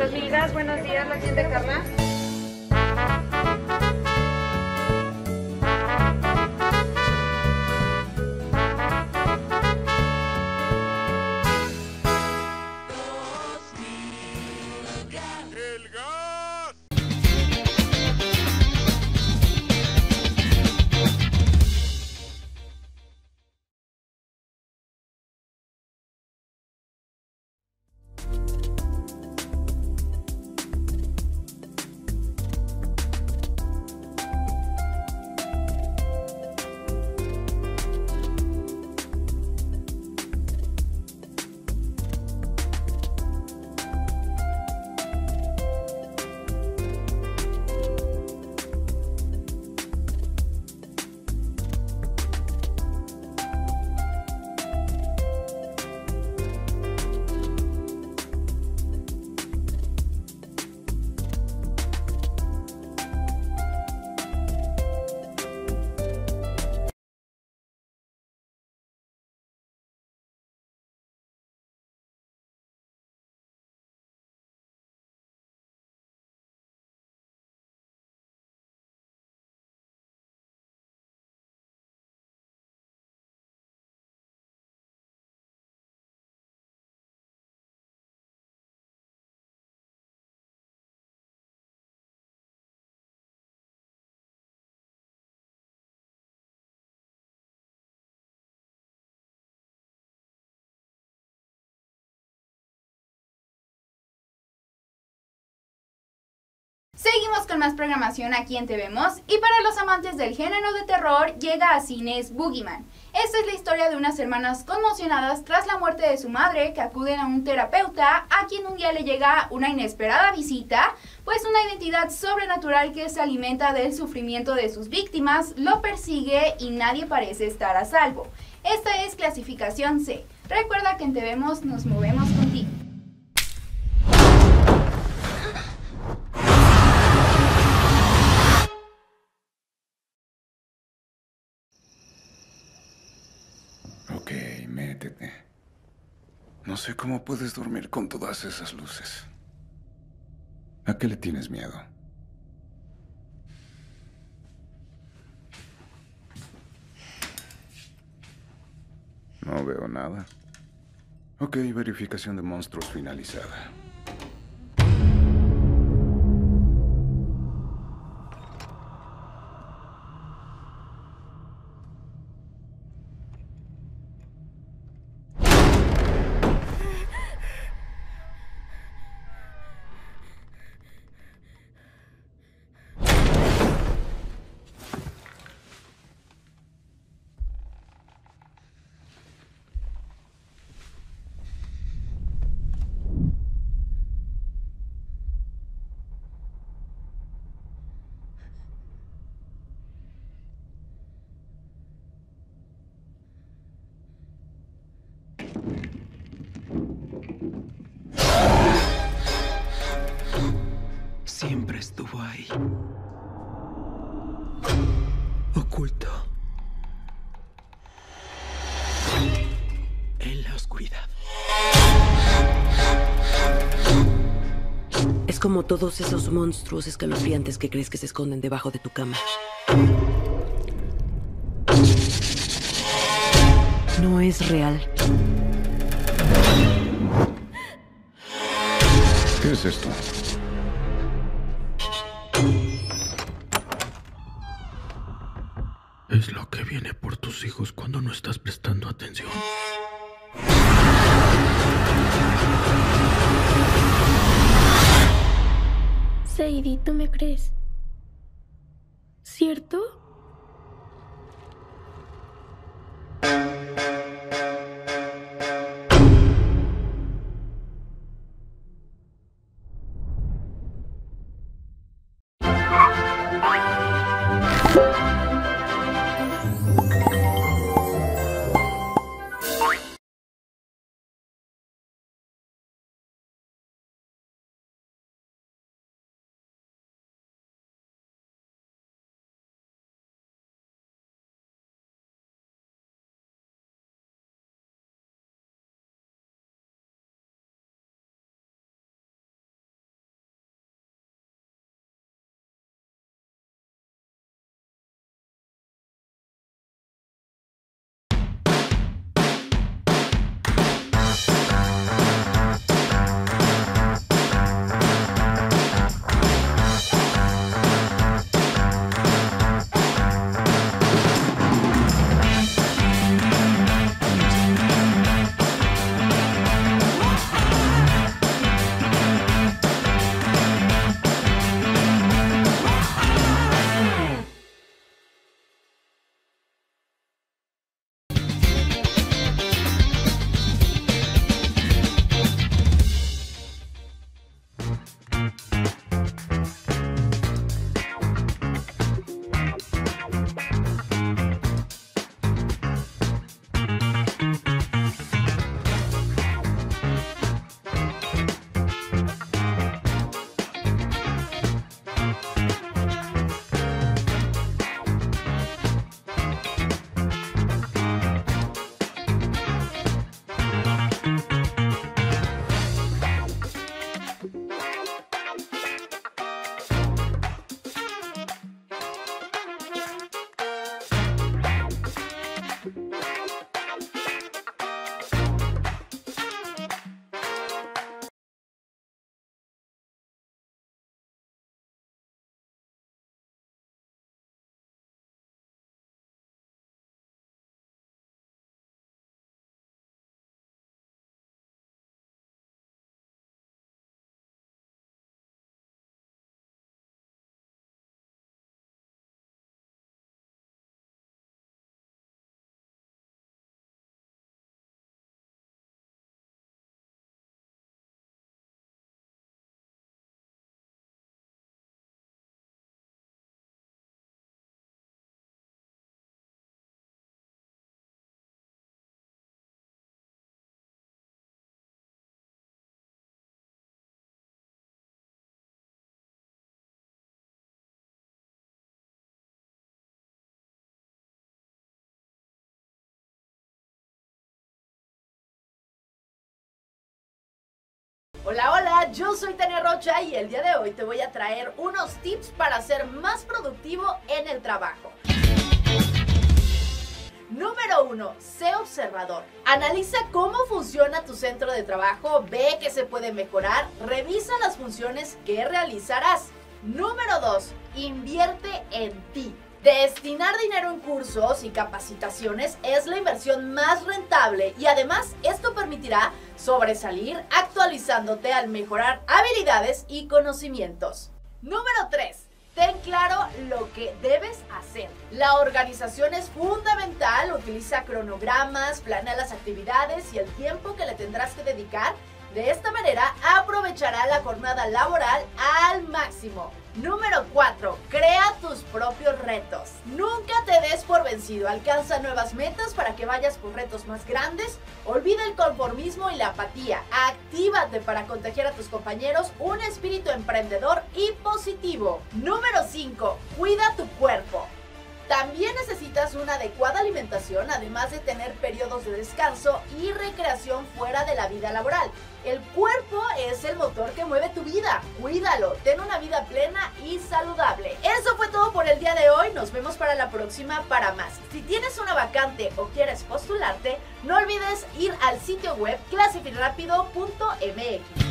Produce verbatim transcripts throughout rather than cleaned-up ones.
Migas, buenos días, la tienda Carla. ¡El gas! Seguimos con más programación aquí en Te Vemos, y para los amantes del género de terror llega a cines Boogeyman. Esta es la historia de unas hermanas conmocionadas tras la muerte de su madre, que acuden a un terapeuta a quien un día le llega una inesperada visita, pues una identidad sobrenatural que se alimenta del sufrimiento de sus víctimas lo persigue y nadie parece estar a salvo. Esta es clasificación C. Recuerda que en Te Vemos nos movemos contigo. Ok, métete. No sé cómo puedes dormir con todas esas luces. ¿A qué le tienes miedo? No veo nada. Ok, verificación de monstruos finalizada. Siempre estuvo ahí, oculto, en la oscuridad. Es como todos esos monstruos escalofriantes que crees que se esconden debajo de tu cama. No es real. ¿Qué es esto? Es lo que viene por tus hijos cuando no estás prestando atención. Sadie, ¿tú me crees? ¿Cierto? Hola, hola, yo soy Tania Rocha y el día de hoy te voy a traer unos tips para ser más productivo en el trabajo. Número uno. Sé observador. Analiza cómo funciona tu centro de trabajo, ve qué se puede mejorar, revisa las funciones que realizarás. Número dos. Invierte en ti. Destinar dinero en cursos y capacitaciones es la inversión más rentable y además esto permitirá sobresalir actualizándote al mejorar habilidades y conocimientos. Número tres. Ten claro lo que debes hacer. La organización es fundamental, utiliza cronogramas, planea las actividades y el tiempo que le tendrás que dedicar. De esta manera aprovechará la jornada laboral al máximo. Número cuatro. Crea tus propios retos. Nunca te des por vencido. Alcanza nuevas metas para que vayas por retos más grandes. Olvida el conformismo y la apatía. Actívate para contagiar a tus compañeros un espíritu emprendedor y positivo. Número cinco. Cuida tu cuerpo. También necesitas una adecuada alimentación, además de tener periodos de descanso y recreación fuera de la vida laboral. El cuerpo es el motor que mueve tu vida. Cuídalo, ten una vida plena y saludable. Eso fue todo por el día de hoy. Nos vemos para la próxima para más. Si tienes una vacante o quieres postularte, no olvides ir al sitio web clasificarrapido punto m x.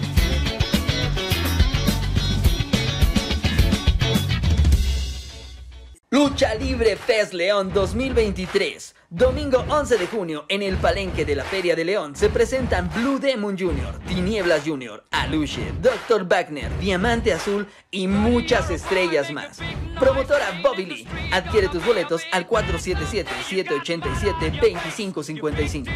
Lucha Libre Fest León dos mil veintitrés. Domingo once de junio en el Palenque de la Feria de León se presentan Blue Demon junior, Tinieblas junior, Aluche, doctor Wagner, Diamante Azul y muchas estrellas más. Promotora Bobby Lee. Adquiere tus boletos al cuatro siete siete, siete ocho siete, dos cinco cinco cinco.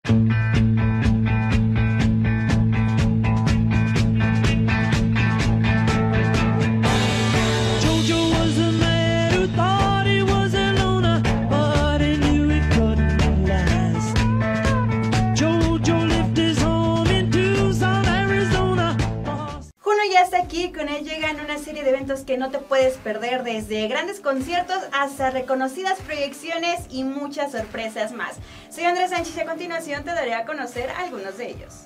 Aquí con él llegan una serie de eventos que no te puedes perder, desde grandes conciertos hasta reconocidas proyecciones y muchas sorpresas más. Soy Andrés Sánchez y a continuación te daré a conocer algunos de ellos.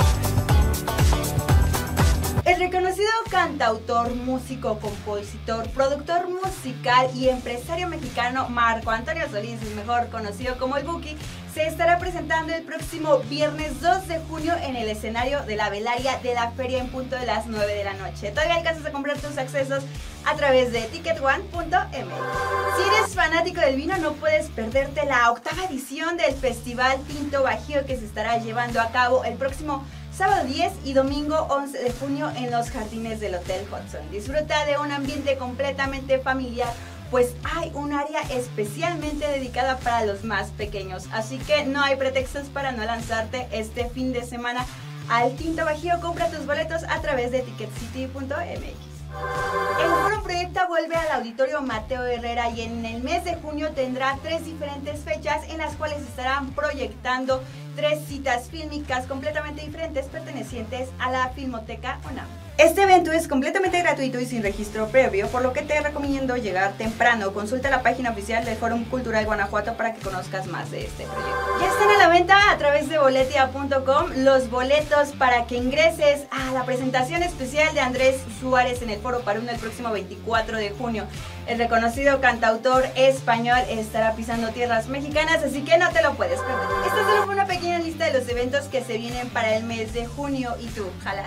El reconocido cantautor, músico, compositor, productor musical y empresario mexicano Marco Antonio Solís, mejor conocido como el Buki, se estará presentando el próximo viernes dos de junio en el escenario de la Velaria de la Feria en punto de las nueve de la noche. Todavía alcanzas a comprar tus accesos a través de ticket one punto m x. Si eres fanático del vino, no puedes perderte la octava edición del Festival Tinto Bajío, que se estará llevando a cabo el próximo sábado diez y domingo once de junio en los jardines del Hotel Hudson. Disfruta de un ambiente completamente familiar, pues hay un área especialmente dedicada para los más pequeños, así que no hay pretextos para no lanzarte este fin de semana al Tinto Bajío. Compra tus boletos a través de ticket city punto m x. El Foro Proyecta vuelve al Auditorio Mateo Herrera y en el mes de junio tendrá tres diferentes fechas en las cuales estarán proyectando tres citas fílmicas completamente diferentes pertenecientes a la Filmoteca UNAM. Este evento es completamente gratuito y sin registro previo, por lo que te recomiendo llegar temprano. Consulta la página oficial del Fórum Cultural Guanajuato para que conozcas más de este proyecto. Ya están a la venta a través de boletia punto com los boletos para que ingreses a la presentación especial de Andrés Suárez en el Foro Paruno el próximo veinticuatro de junio. El reconocido cantautor español estará pisando tierras mexicanas, así que no te lo puedes perder. Esta solo fue una pequeña lista de los eventos que se vienen para el mes de junio. ¿Y tú, jalas?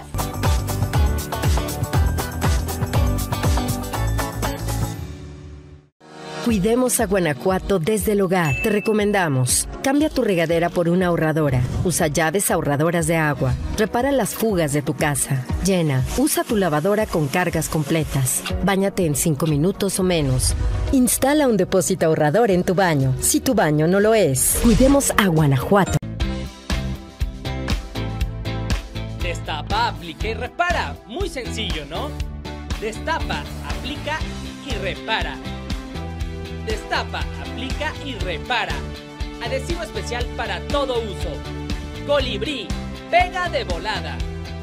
Cuidemos a Guanajuato desde el hogar. Te recomendamos: cambia tu regadera por una ahorradora. Usa llaves ahorradoras de agua. Repara las fugas de tu casa. Llena. Usa tu lavadora con cargas completas. Báñate en cinco minutos o menos. Instala un depósito ahorrador en tu baño, si tu baño no lo es. Cuidemos a Guanajuato. Destapa, aplica y repara. Muy sencillo, ¿no? Destapa, aplica y repara. Destapa, aplica y repara. Adhesivo especial para todo uso. Colibrí, pega de volada.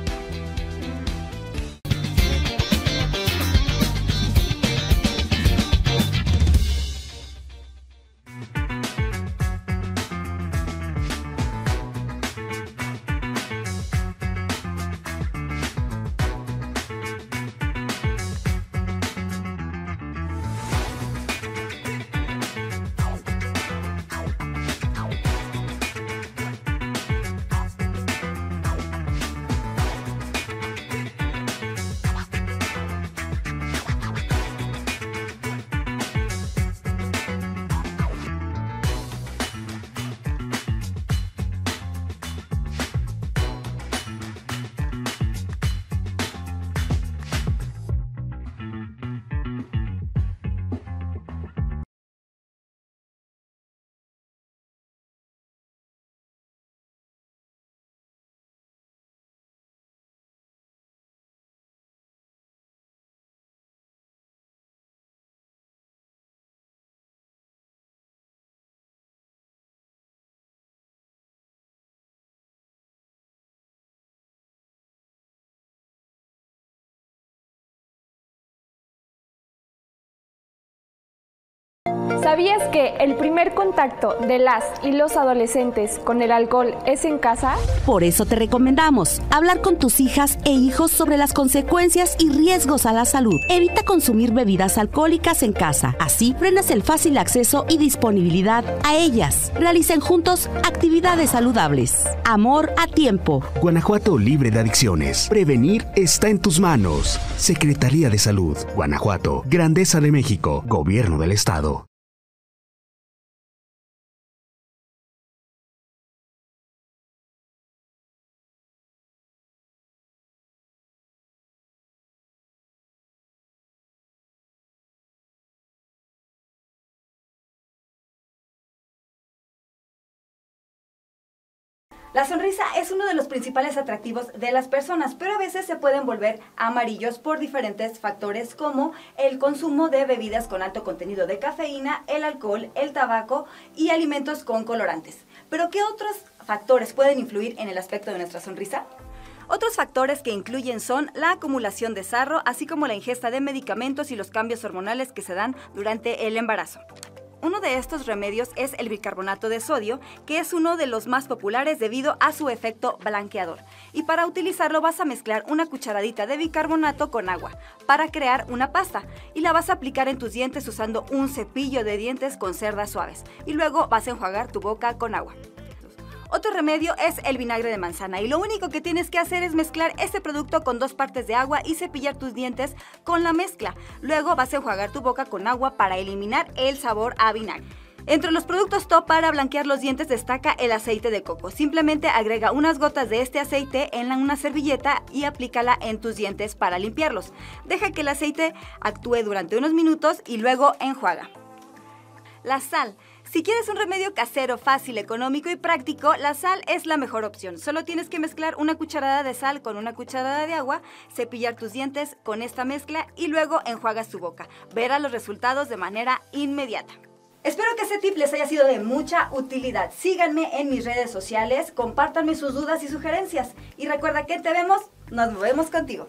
¿Sabías que el primer contacto de las y los adolescentes con el alcohol es en casa? Por eso te recomendamos hablar con tus hijas e hijos sobre las consecuencias y riesgos a la salud. Evita consumir bebidas alcohólicas en casa. Así frenas el fácil acceso y disponibilidad a ellas. Realicen juntos actividades saludables. Amor a tiempo. Guanajuato libre de adicciones. Prevenir está en tus manos. Secretaría de Salud. Guanajuato. Grandeza de México. Gobierno del Estado. La sonrisa es uno de los principales atractivos de las personas, pero a veces se pueden volver amarillos por diferentes factores como el consumo de bebidas con alto contenido de cafeína, el alcohol, el tabaco y alimentos con colorantes. ¿Pero qué otros factores pueden influir en el aspecto de nuestra sonrisa? Otros factores que incluyen son la acumulación de sarro, así como la ingesta de medicamentos y los cambios hormonales que se dan durante el embarazo. Uno de estos remedios es el bicarbonato de sodio, que es uno de los más populares debido a su efecto blanqueador. Y para utilizarlo vas a mezclar una cucharadita de bicarbonato con agua para crear una pasta y la vas a aplicar en tus dientes usando un cepillo de dientes con cerdas suaves y luego vas a enjuagar tu boca con agua. Otro remedio es el vinagre de manzana y lo único que tienes que hacer es mezclar este producto con dos partes de agua y cepillar tus dientes con la mezcla. Luego vas a enjuagar tu boca con agua para eliminar el sabor a vinagre. Entre los productos top para blanquear los dientes destaca el aceite de coco. Simplemente agrega unas gotas de este aceite en una servilleta y aplícala en tus dientes para limpiarlos. Deja que el aceite actúe durante unos minutos y luego enjuaga. La sal. Si quieres un remedio casero, fácil, económico y práctico, la sal es la mejor opción. Solo tienes que mezclar una cucharada de sal con una cucharada de agua, cepillar tus dientes con esta mezcla y luego enjuagas tu boca. Verás los resultados de manera inmediata. Espero que este tip les haya sido de mucha utilidad. Síganme en mis redes sociales, compártanme sus dudas y sugerencias. Y recuerda que en Te Vemos, nos movemos contigo.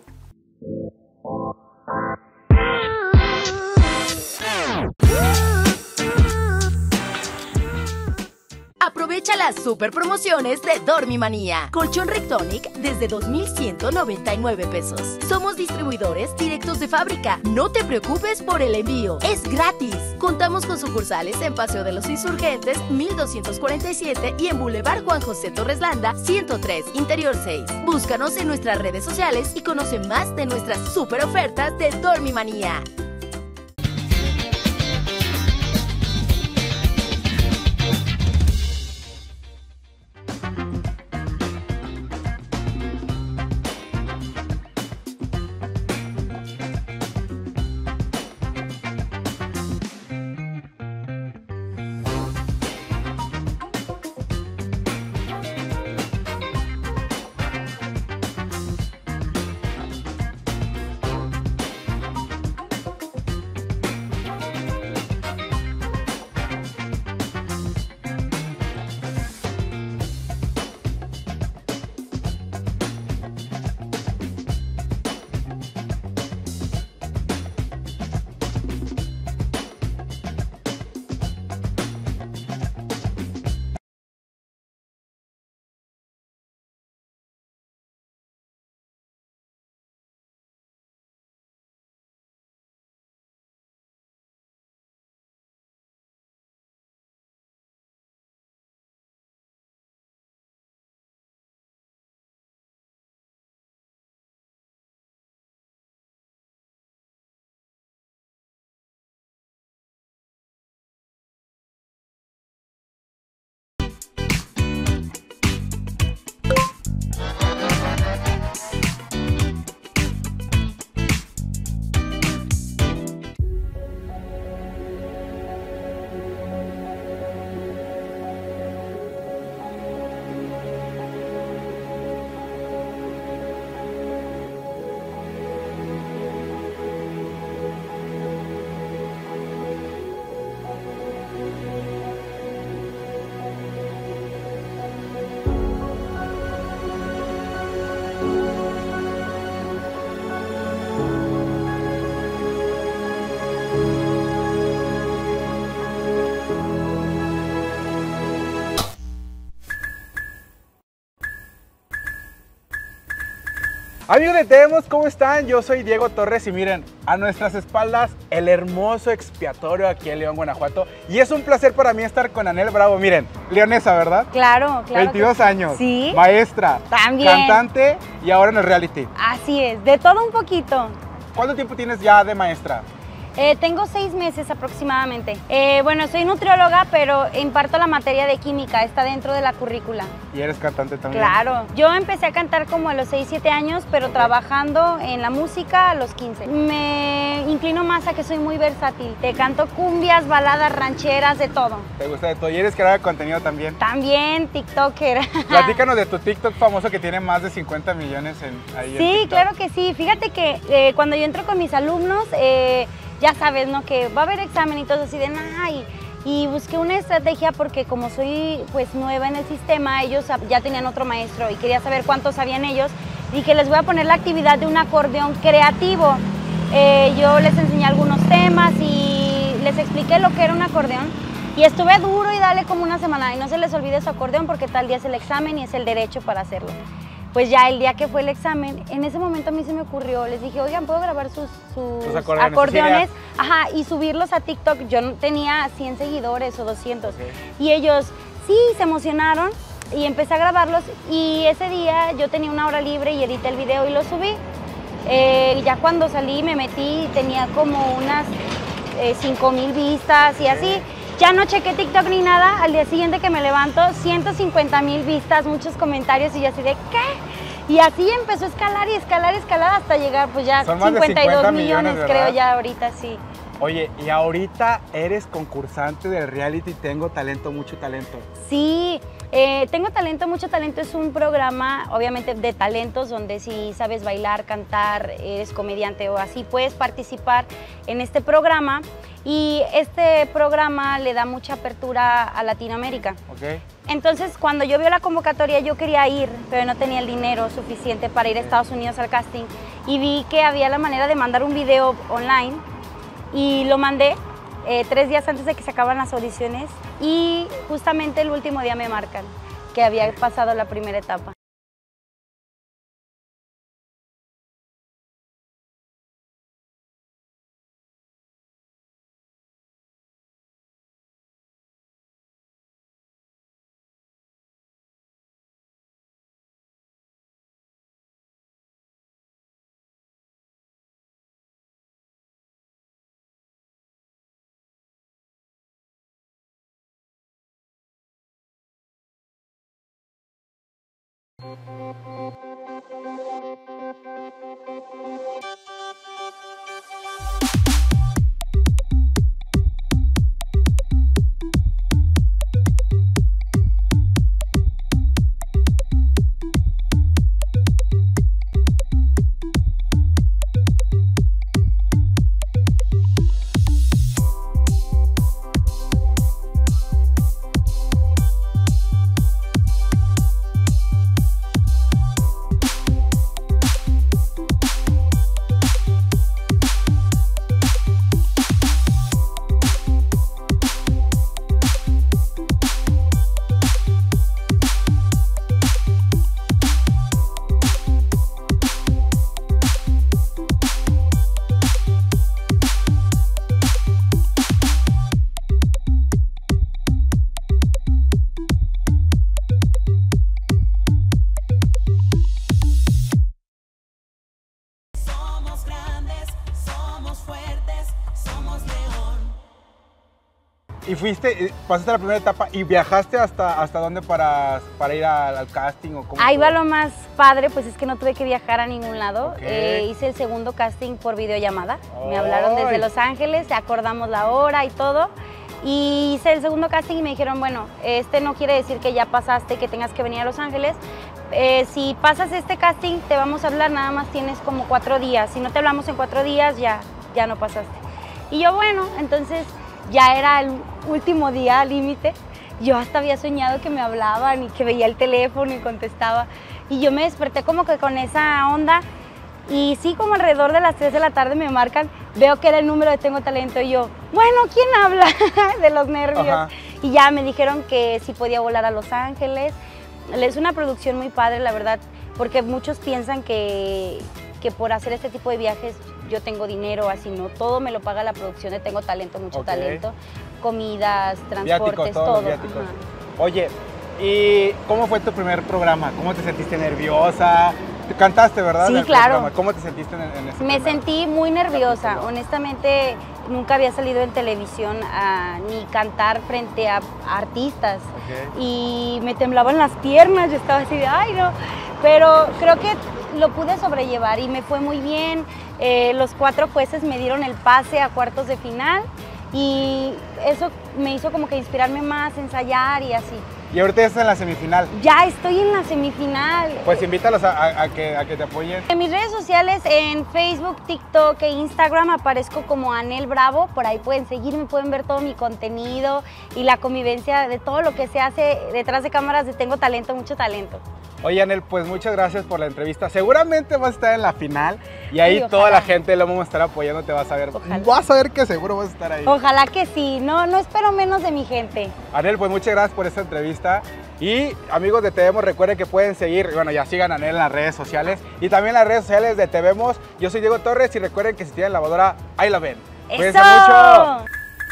Aprovecha las super promociones de Dormimanía. Colchón Rectonic desde dos mil ciento noventa y nueve pesos. Somos distribuidores directos de fábrica. No te preocupes por el envío. Es gratis. Contamos con sucursales en Paseo de los Insurgentes mil doscientos cuarenta y siete y en Boulevard Juan José Torres Landa ciento tres, Interior seis. Búscanos en nuestras redes sociales y conoce más de nuestras super ofertas de Dormimanía. Amigos de Te Vemos, ¿cómo están? Yo soy Diego Torres y miren, a nuestras espaldas el hermoso expiatorio aquí en León, Guanajuato. Y es un placer para mí estar con Anel Bravo. Miren, leonesa, ¿verdad? Claro, claro. veintidós años. Sí. Maestra. También. Cantante y ahora en el reality. Así es, de todo un poquito. ¿Cuánto tiempo tienes ya de maestra? Eh, tengo seis meses aproximadamente. Eh, bueno, soy nutrióloga, pero imparto la materia de química, está dentro de la currícula. ¿Y eres cantante también? Claro. Yo empecé a cantar como a los seis, siete años, pero okay. trabajando en la música a los quince. Me inclino más a que soy muy versátil. Te canto cumbias, baladas, rancheras, de todo. ¿Te gusta de todo? ¿Y eres creadora de contenido también? También, tiktoker. Platícanos de tu TikTok famoso que tiene más de cincuenta millones en, ahí Sí, en claro que sí. Fíjate que eh, cuando yo entro con mis alumnos, eh, ya sabes, ¿no? Que va a haber examen y todo así de nada. Y, y busqué una estrategia porque como soy pues nueva en el sistema, ellos ya tenían otro maestro y quería saber cuántos sabían ellos. Dije, les voy a poner la actividad de un acordeón creativo. Eh, yo les enseñé algunos temas y les expliqué lo que era un acordeón. Y estuve duro y dale como una semana. Y no se les olvide su acordeón porque tal día es el examen y es el derecho para hacerlo. Pues ya el día que fue el examen, en ese momento a mí se me ocurrió, les dije, oigan, ¿puedo grabar sus, sus, sus acordeones, acordeones? Ajá, y subirlos a TikTok? Yo no tenía cien seguidores o doscientos. Okay. Y ellos, sí, se emocionaron y empecé a grabarlos. Y ese día yo tenía una hora libre y edité el video y lo subí. Eh, ya cuando salí me metí, tenía como unas eh, cinco mil vistas y así. Ya no chequé TikTok ni nada, al día siguiente que me levanto, ciento cincuenta mil vistas, muchos comentarios y yo así de ¿qué? Y así empezó a escalar y escalar y escalar hasta llegar pues ya cincuenta y dos millones, creo ya ahorita, sí. Oye, y ahorita eres concursante del reality Tengo Talento, Mucho Talento. Sí, eh, Tengo Talento, Mucho Talento es un programa obviamente de talentos donde si sabes bailar, cantar, eres comediante o así, puedes participar en este programa. Y este programa le da mucha apertura a Latinoamérica. Okay. Entonces, cuando yo vi la convocatoria, yo quería ir, pero no tenía el dinero suficiente para ir a Estados Unidos al casting. Y vi que había la manera de mandar un video online y lo mandé eh, tres días antes de que se acaban las audiciones. Y justamente el último día me marcan que había pasado la primera etapa. Y fuiste, pasaste la primera etapa y viajaste hasta, hasta dónde para, para ir al, al casting o cómo. Ahí va lo más padre, pues es que no tuve que viajar a ningún lado. Okay. Eh, hice el segundo casting por videollamada. Oh. Me hablaron desde Los Ángeles, acordamos la hora y todo. Y hice el segundo casting y me dijeron, bueno, este no quiere decir que ya pasaste, que tengas que venir a Los Ángeles. Eh, si pasas este casting, te vamos a hablar, nada más tienes como cuatro días. Si no te hablamos en cuatro días, ya, ya no pasaste. Y yo, bueno, entonces ya era el último día límite. Yo hasta había soñado que me hablaban y que veía el teléfono y contestaba. Y yo me desperté como que con esa onda. Y sí, como alrededor de las tres de la tarde me marcan, veo que era el número de Tengo Talento y yo, bueno, ¿quién habla? De los nervios. Ajá. Y ya me dijeron que sí podía volar a Los Ángeles. Es una producción muy padre, la verdad, porque muchos piensan que, que por hacer este tipo de viajes yo tengo dinero, así no, todo me lo paga la producción de Tengo Talento, Mucho okay. Talento, comidas, transportes, viáticos, todo. Viáticos. Oye, ¿y cómo fue tu primer programa? ¿Cómo te sentiste nerviosa? Cantaste, ¿verdad? Sí, claro. Programa. ¿Cómo te sentiste en, en ese Me programa? sentí muy nerviosa, honestamente. nunca había salido en televisión a, ni cantar frente a, a artistas. Okay. Y me temblaban las piernas, yo estaba así de, ay no, pero creo que lo pude sobrellevar y me fue muy bien. Eh, los cuatro jueces me dieron el pase a cuartos de final y eso me hizo como que inspirarme más, ensayar y así. Y ahorita ya estás en la semifinal. Ya estoy en la semifinal. Pues invítalos a, a, a, que, a que te apoyen. En mis redes sociales, en Facebook, TikTok e Instagram aparezco como Anel Bravo. Por ahí pueden seguirme, pueden ver todo mi contenido y la convivencia de todo lo que se hace detrás de cámaras de Tengo Talento, mucho talento. Oye, Anel, pues muchas gracias por la entrevista. Seguramente vas a estar en la final y ahí sí, toda la gente lo vamos a estar apoyando, te vas a ver. Ojalá. Vas a ver que seguro vas a estar ahí. Ojalá que sí, no, no espero menos de mi gente. Anel, pues muchas gracias por esta entrevista. Y amigos de Te Vemos, recuerden que pueden seguir, bueno, ya sigan a Anel en las redes sociales y también las redes sociales de Te Vemos. Yo soy Diego Torres y recuerden que si tienen lavadora, ahí la ven. ¡Eso! Cuídense mucho.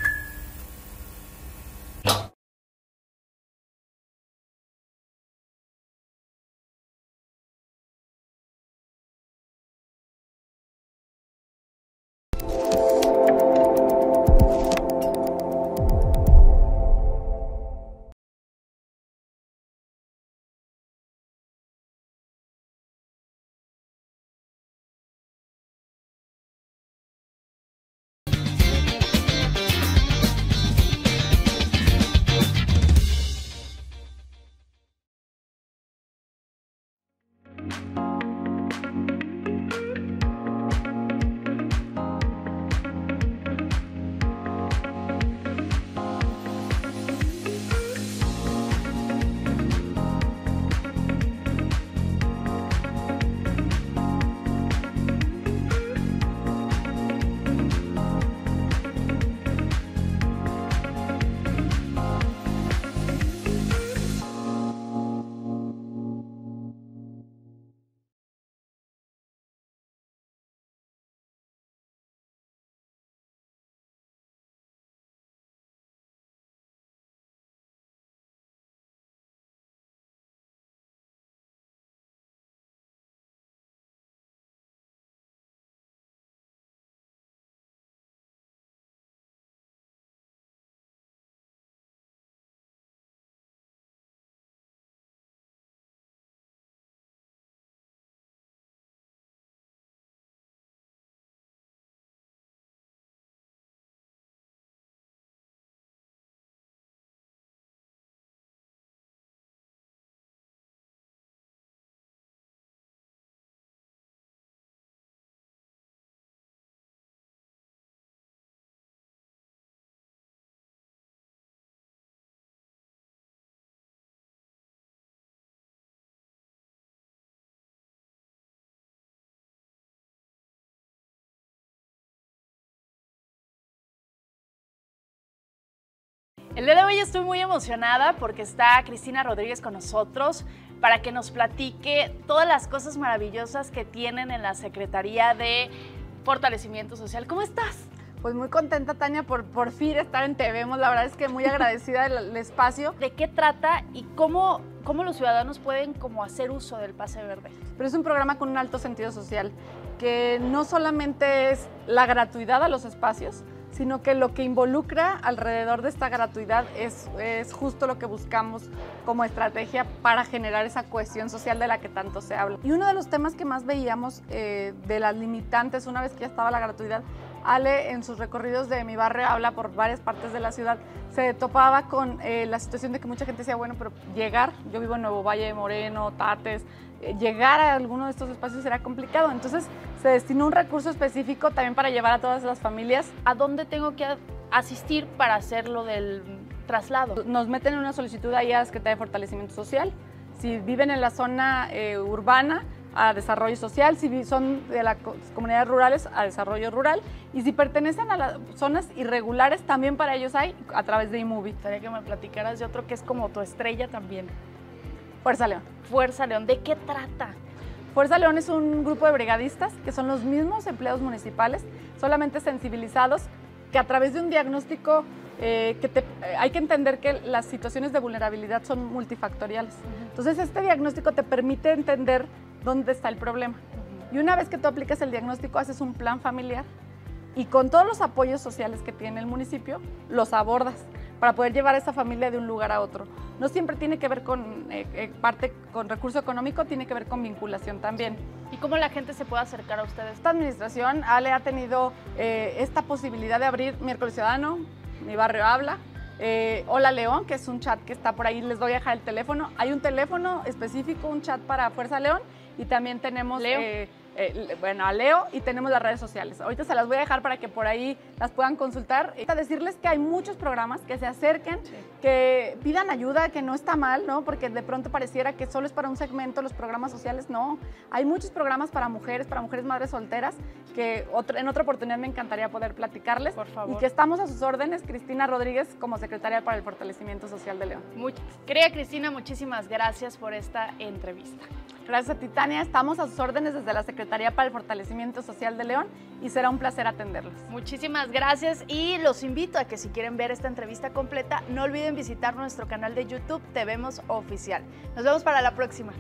El día de hoy estoy muy emocionada porque está Cristina Rodríguez con nosotros para que nos platique todas las cosas maravillosas que tienen en la Secretaría de Fortalecimiento Social. ¿Cómo estás? Pues muy contenta, Tania, por por fin estar en Te Vemos. La verdad es que muy agradecida del, del espacio. ¿De qué trata y cómo, cómo los ciudadanos pueden como hacer uso del pase verde? Pero es un programa con un alto sentido social, que no solamente es la gratuidad a los espacios, sino que lo que involucra alrededor de esta gratuidad es, es justo lo que buscamos como estrategia para generar esa cohesión social de la que tanto se habla. Y uno de los temas que más veíamos eh, de las limitantes, una vez que ya estaba la gratuidad, Ale en sus recorridos de Mi Barrio Habla por varias partes de la ciudad, se topaba con eh, la situación de que mucha gente decía, bueno, pero llegar, yo vivo en Nuevo Valle de Moreno, Tates, eh, llegar a alguno de estos espacios era complicado, entonces se destinó un recurso específico también para llevar a todas las familias. ¿A dónde tengo que asistir para hacer lo del traslado? Nos meten en una solicitud ahí a la Secretaría de Fortalecimiento Social. Si viven en la zona eh, urbana, a desarrollo social, si son de las comunidades rurales, a desarrollo rural, y si pertenecen a las zonas irregulares, también para ellos hay a través de iMovie. Gustaría que me platicaras de otro que es como tu estrella también. Fuerza León. Fuerza León, ¿de qué trata? Fuerza León es un grupo de brigadistas que son los mismos empleados municipales, solamente sensibilizados, que a través de un diagnóstico eh, que te, eh, hay que entender que las situaciones de vulnerabilidad son multifactoriales. Uh-huh. Entonces este diagnóstico te permite entender dónde está el problema. Uh-huh. Y una vez que tú aplicas el diagnóstico, haces un plan familiar y con todos los apoyos sociales que tiene el municipio, los abordas para poder llevar a esa familia de un lugar a otro. No siempre tiene que ver con eh, eh, parte con recurso económico, tiene que ver con vinculación también. ¿Y cómo la gente se puede acercar a ustedes? Esta administración, Ale, ha tenido eh, esta posibilidad de abrir Miércoles Ciudadano, Mi Barrio Habla, eh, Hola León, que es un chat que está por ahí, les voy a dejar el teléfono. Hay un teléfono específico, un chat para Fuerza León, y también tenemos... Leo. Eh, Eh, bueno, a Leo, y tenemos las redes sociales. Ahorita se las voy a dejar para que por ahí las puedan consultar. Y decirles que hay muchos programas, que se acerquen, sí. que pidan ayuda, que no está mal, ¿no? Porque de pronto pareciera que solo es para un segmento los programas sociales. No, hay muchos programas para mujeres, para mujeres madres solteras, que otra, en otra oportunidad me encantaría poder platicarles. Por favor. Y que estamos a sus órdenes, Cristina Rodríguez, como secretaria para el Fortalecimiento Social de León. Muy, querida Cristina, muchísimas gracias por esta entrevista. Gracias a ti, Tania. Estamos a sus órdenes desde la Secretaría para el Fortalecimiento Social de León y será un placer atenderlos. Muchísimas gracias y los invito a que si quieren ver esta entrevista completa, no olviden visitar nuestro canal de YouTube Te Vemos Oficial. Nos vemos para la próxima.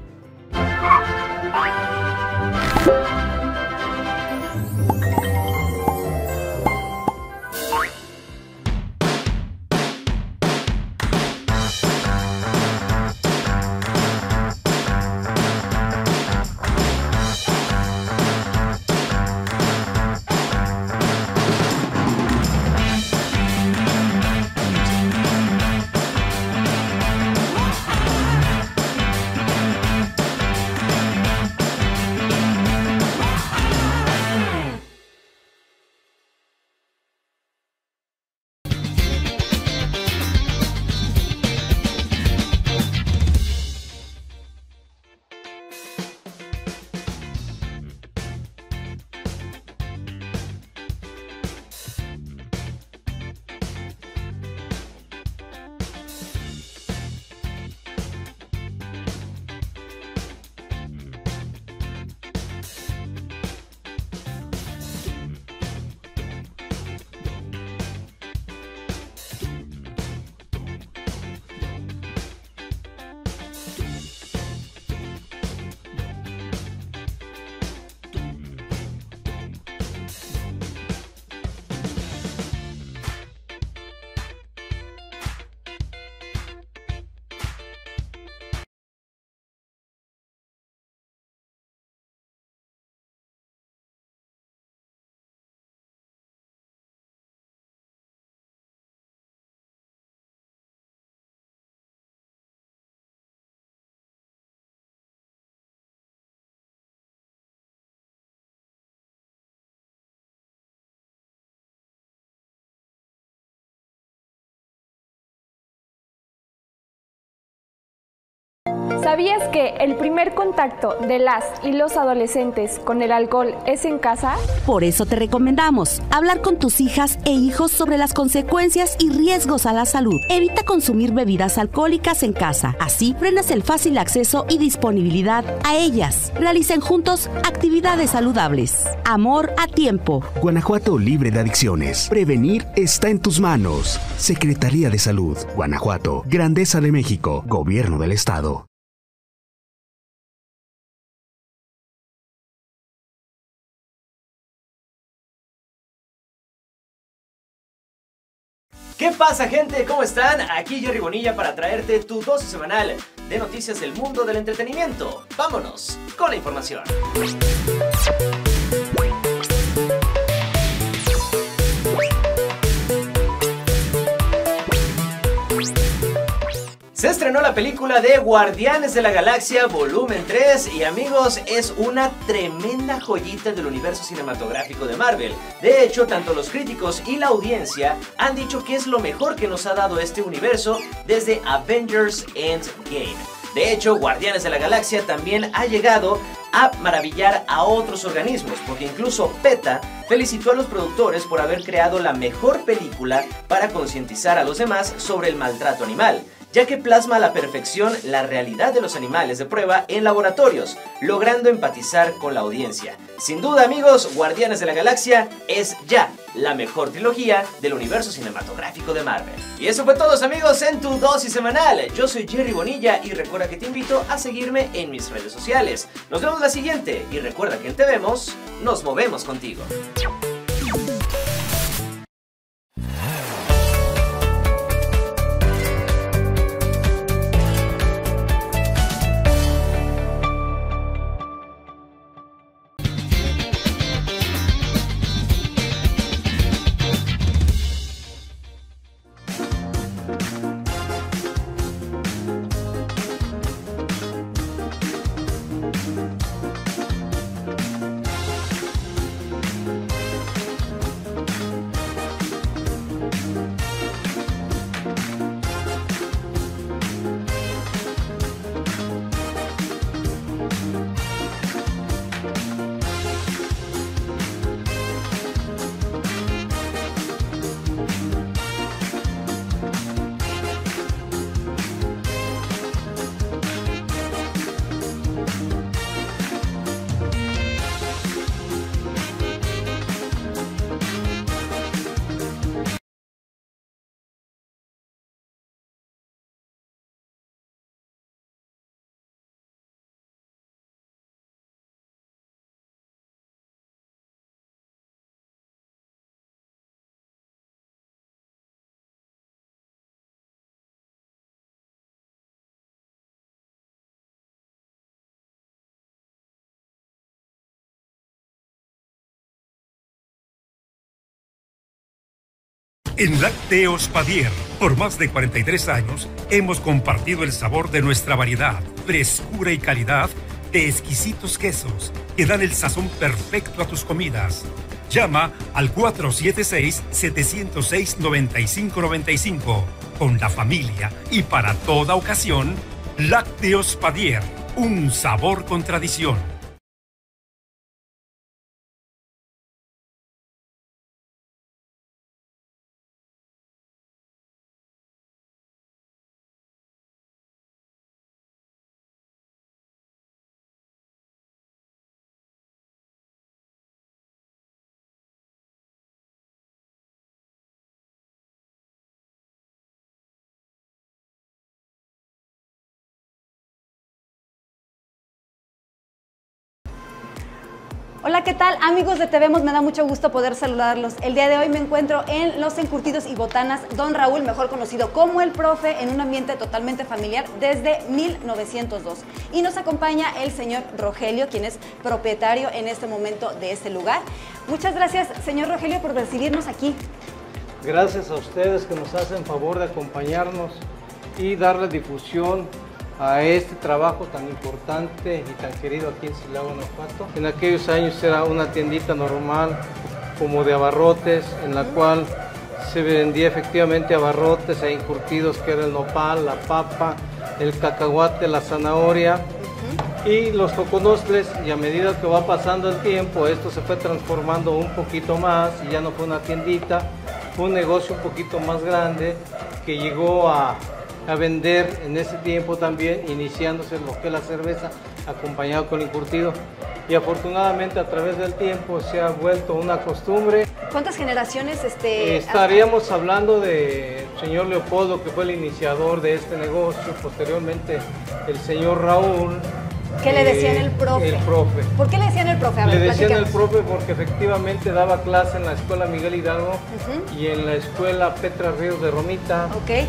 ¿Sabías que el primer contacto de las y los adolescentes con el alcohol es en casa? Por eso te recomendamos hablar con tus hijas e hijos sobre las consecuencias y riesgos a la salud. Evita consumir bebidas alcohólicas en casa. Así frenas el fácil acceso y disponibilidad a ellas. Realicen juntos actividades saludables. Amor a tiempo. Guanajuato libre de adicciones. Prevenir está en tus manos. Secretaría de Salud. Guanajuato. Grandeza de México. Gobierno del Estado. ¿Qué pasa, gente? ¿Cómo están? Aquí Jerry Bonilla para traerte tu dosis semanal de noticias del mundo del entretenimiento. Vámonos con la información. Se estrenó la película de Guardianes de la Galaxia volumen tres y amigos, es una tremenda joyita del universo cinematográfico de Marvel. De hecho, tanto los críticos y la audiencia han dicho que es lo mejor que nos ha dado este universo desde Avengers Endgame. De hecho, Guardianes de la Galaxia también ha llegado a maravillar a otros organismos, porque incluso PETA felicitó a los productores por haber creado la mejor película para concientizar a los demás sobre el maltrato animal, ya que plasma a la perfección la realidad de los animales de prueba en laboratorios, logrando empatizar con la audiencia. Sin duda, amigos, Guardianes de la Galaxia es ya la mejor trilogía del universo cinematográfico de Marvel. Y eso fue todo, amigos, en tu dosis semanal. Yo soy Jerry Bonilla y recuerda que te invito a seguirme en mis redes sociales. Nos vemos la siguiente y recuerda que en Te Vemos, nos movemos contigo. En Lácteos Padier, por más de cuarenta y tres años, hemos compartido el sabor de nuestra variedad, frescura y calidad de exquisitos quesos que dan el sazón perfecto a tus comidas. Llama al cuatro siete seis, siete cero seis, nueve cinco nueve cinco. Con la familia y para toda ocasión, Lácteos Padier, un sabor con tradición. Hola, ¿qué tal? Amigos de Te Vemos, me da mucho gusto poder saludarlos. El día de hoy me encuentro en Los Encurtidos y Botanas Don Raúl, mejor conocido como El Profe, en un ambiente totalmente familiar desde mil novecientos dos. Y nos acompaña el señor Rogelio, quien es propietario en este momento de este lugar. Muchas gracias, señor Rogelio, por recibirnos aquí. Gracias a ustedes que nos hacen favor de acompañarnos y darle difusión a este trabajo tan importante y tan querido aquí en Silao, Guanajuato. En aquellos años era una tiendita normal, como de abarrotes, en la cual se vendía efectivamente abarrotes e encurtidos, que era el nopal, la papa, el cacahuate, la zanahoria uh-huh. y los coconostles, y a medida que va pasando el tiempo, esto se fue transformando un poquito más, y ya no fue una tiendita, fue un negocio un poquito más grande, que llegó a a vender en ese tiempo también, iniciándose lo que es la cerveza, acompañado con el encurtido. Y afortunadamente a través del tiempo se ha vuelto una costumbre. ¿Cuántas generaciones? Este, Estaríamos hasta... hablando del señor Leopoldo, que fue el iniciador de este negocio, posteriormente el señor Raúl. ¿Qué le decían el profe? El profe. ¿Por qué le decían el profe? A ver, le decían platicamos. el profe porque efectivamente daba clase en la escuela Miguel Hidalgo uh-huh. y en la escuela Petra Ríos de Romita. Okay.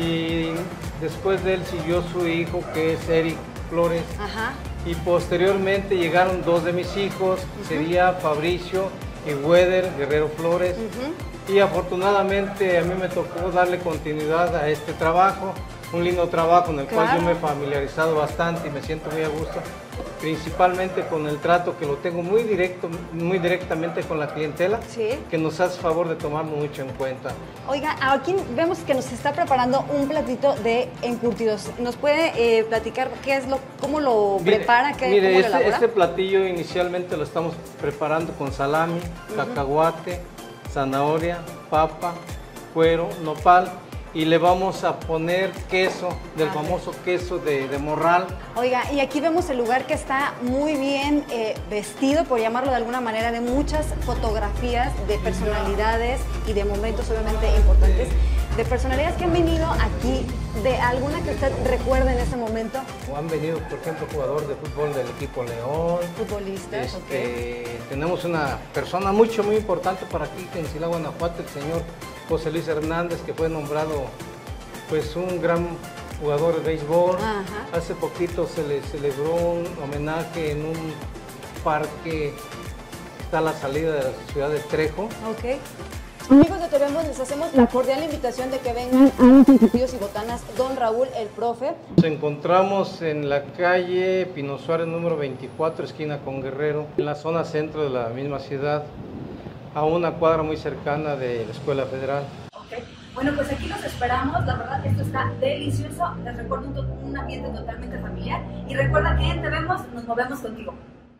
Y después de él siguió su hijo, que es Eric Flores. Ajá. Y posteriormente llegaron dos de mis hijos, uh-huh. sería Fabricio y Weder Guerrero Flores. Uh-huh. Y afortunadamente a mí me tocó darle continuidad a este trabajo. Un lindo trabajo en el claro. cual yo me he familiarizado bastante y me siento muy a gusto, principalmente con el trato que lo tengo muy directo, muy directamente con la clientela, ¿sí? que nos hace favor de tomarlo mucho en cuenta. Oiga, aquí vemos que nos está preparando un platito de encurtidos. ¿Nos puede eh, platicar qué es lo, cómo lo mire, prepara, qué, mire, cómo este, lo elabora? Este platillo inicialmente lo estamos preparando con salami, uh-huh. cacahuate, zanahoria, papa, cuero, nopal. Y le vamos a poner queso, del famoso queso de, de morral. Oiga, y aquí vemos el lugar que está muy bien eh, vestido, por llamarlo de alguna manera, de muchas fotografías de personalidades y de momentos obviamente importantes, de personalidades que han venido aquí, de alguna que usted recuerde en ese momento. O han venido, por ejemplo, jugador de fútbol del equipo León. Futbolistas, este, ok. Tenemos una persona mucho, muy importante para aquí, en Silao, Guanajuato, el señor José Luis Hernández, que fue nombrado pues un gran jugador de béisbol. Ajá. Hace poquito se le celebró un homenaje en un parque que está a la salida de la ciudad de Trejo. Okay. Amigos de T V Ambos, les hacemos la cordial invitación de que vengan a los encurtidos y botanas Don Raúl, el profe. Nos encontramos en la calle Pino Suárez número veinticuatro, esquina con Guerrero, en la zona centro de la misma ciudad, a una cuadra muy cercana de la Escuela Federal. Okay. Bueno, pues aquí los esperamos, la verdad esto está delicioso, les recuerdo un, un ambiente totalmente familiar y recuerda que en Te Vemos nos movemos contigo.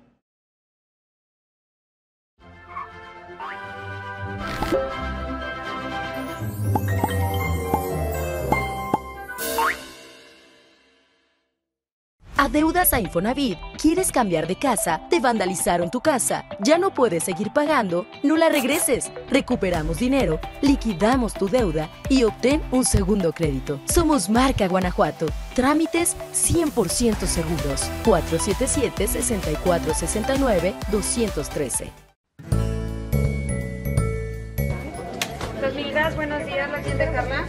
¿Adeudas a Infonavit? ¿Quieres cambiar de casa? ¿Te vandalizaron tu casa? ¿Ya no puedes seguir pagando? No la regreses. Recuperamos dinero, liquidamos tu deuda y obtén un segundo crédito. Somos Marca Guanajuato. Trámites cien por ciento seguros. cuatro siete siete, seis cuatro seis nueve, dos uno tres. Los Milgas, buenos días, la cliente Carla.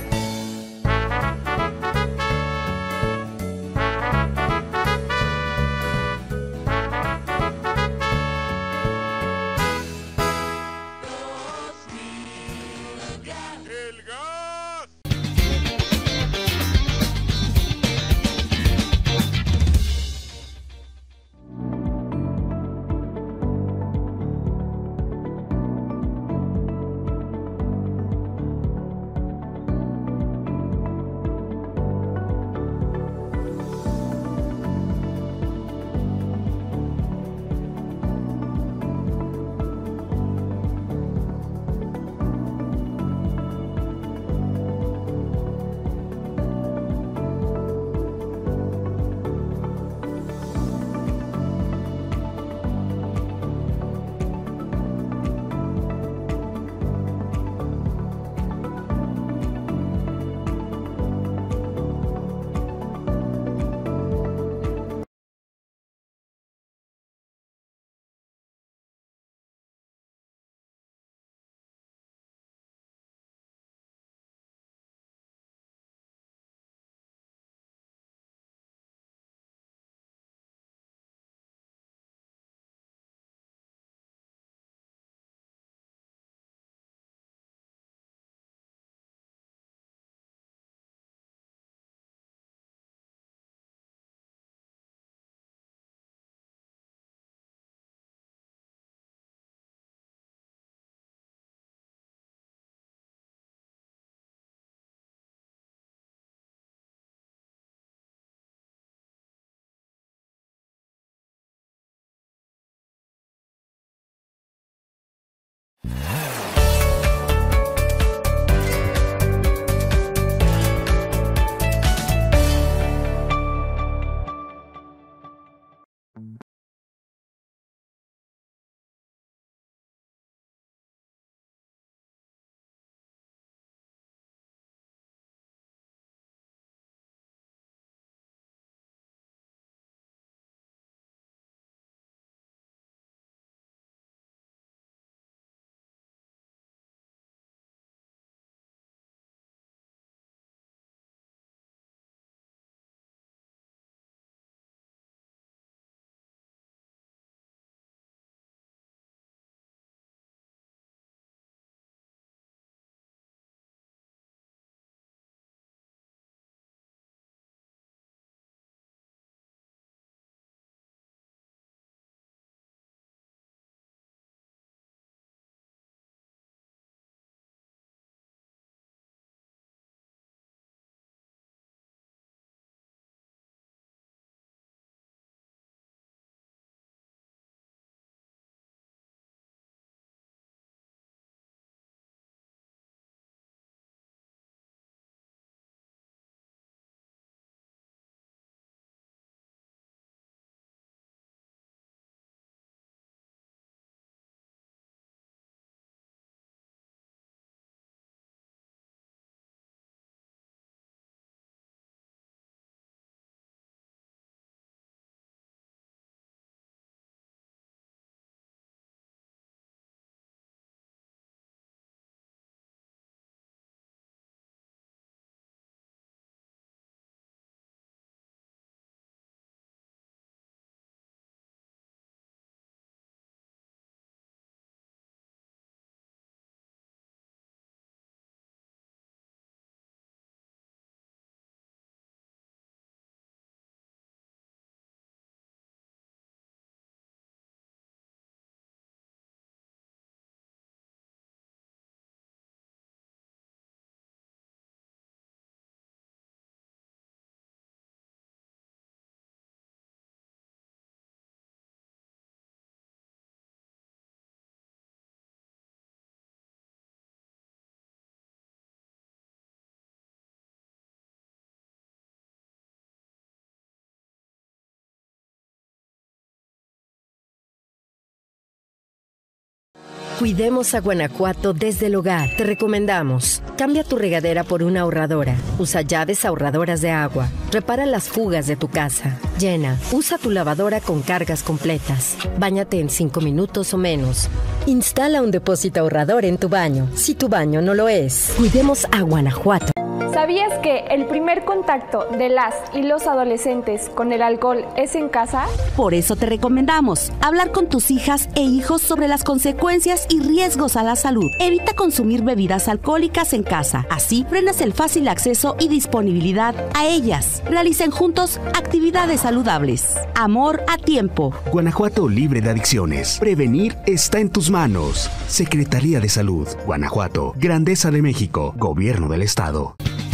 Cuidemos a Guanajuato desde el hogar. Te recomendamos: cambia tu regadera por una ahorradora. Usa llaves ahorradoras de agua. Repara las fugas de tu casa. Llena. Usa tu lavadora con cargas completas. Báñate en cinco minutos o menos. Instala un depósito ahorrador en tu baño, si tu baño no lo es. Cuidemos a Guanajuato. ¿Sabías que el primer contacto de las y los adolescentes con el alcohol es en casa? Por eso te recomendamos hablar con tus hijas e hijos sobre las consecuencias y riesgos a la salud. Evita consumir bebidas alcohólicas en casa. Así frenas el fácil acceso y disponibilidad a ellas. Realicen juntos actividades saludables. Amor a tiempo. Guanajuato libre de adicciones. Prevenir está en tus manos. Secretaría de Salud. Guanajuato. Grandeza de México. Gobierno del Estado.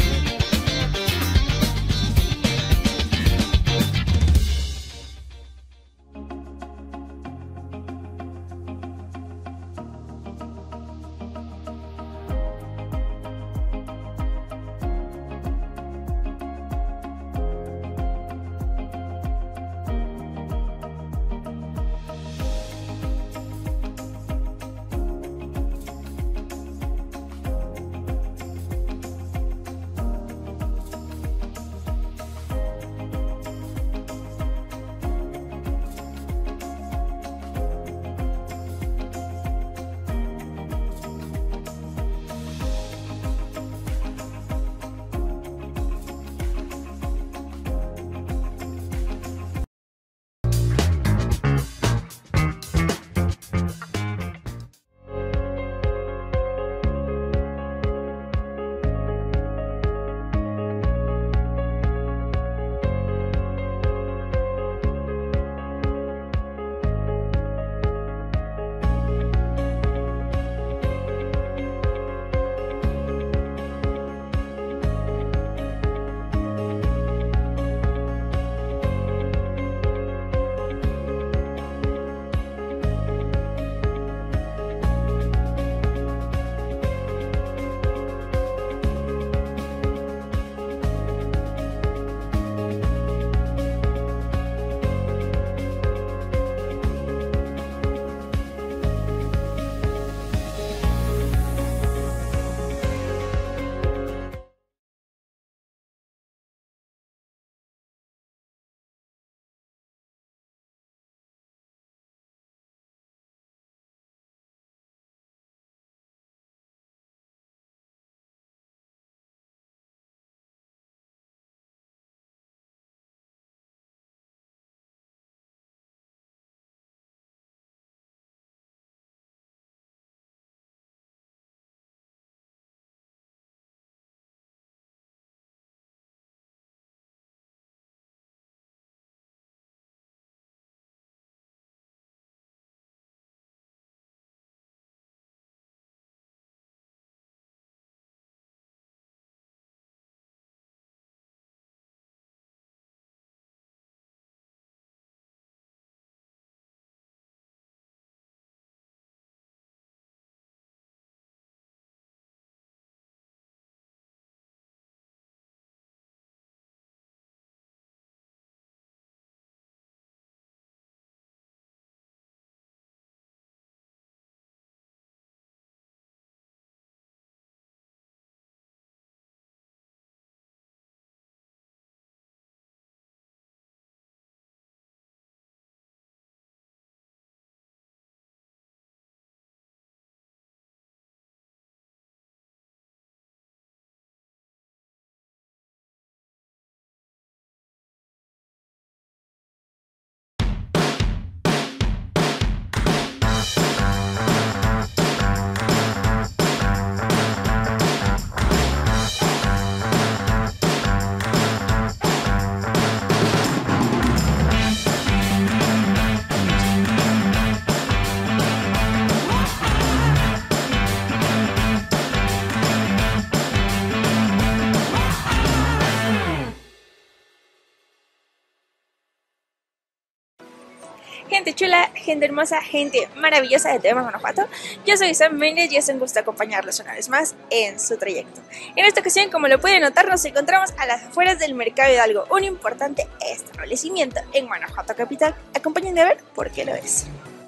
Gente chula, gente hermosa, gente maravillosa de Tema Guanajuato. Yo soy Sam Méndez y es un gusto acompañarlos una vez más en su trayecto. En esta ocasión, como lo pueden notar, nos encontramos a las afueras del Mercado Hidalgo, un importante establecimiento en Guanajuato capital. Acompáñenme a ver por qué lo es.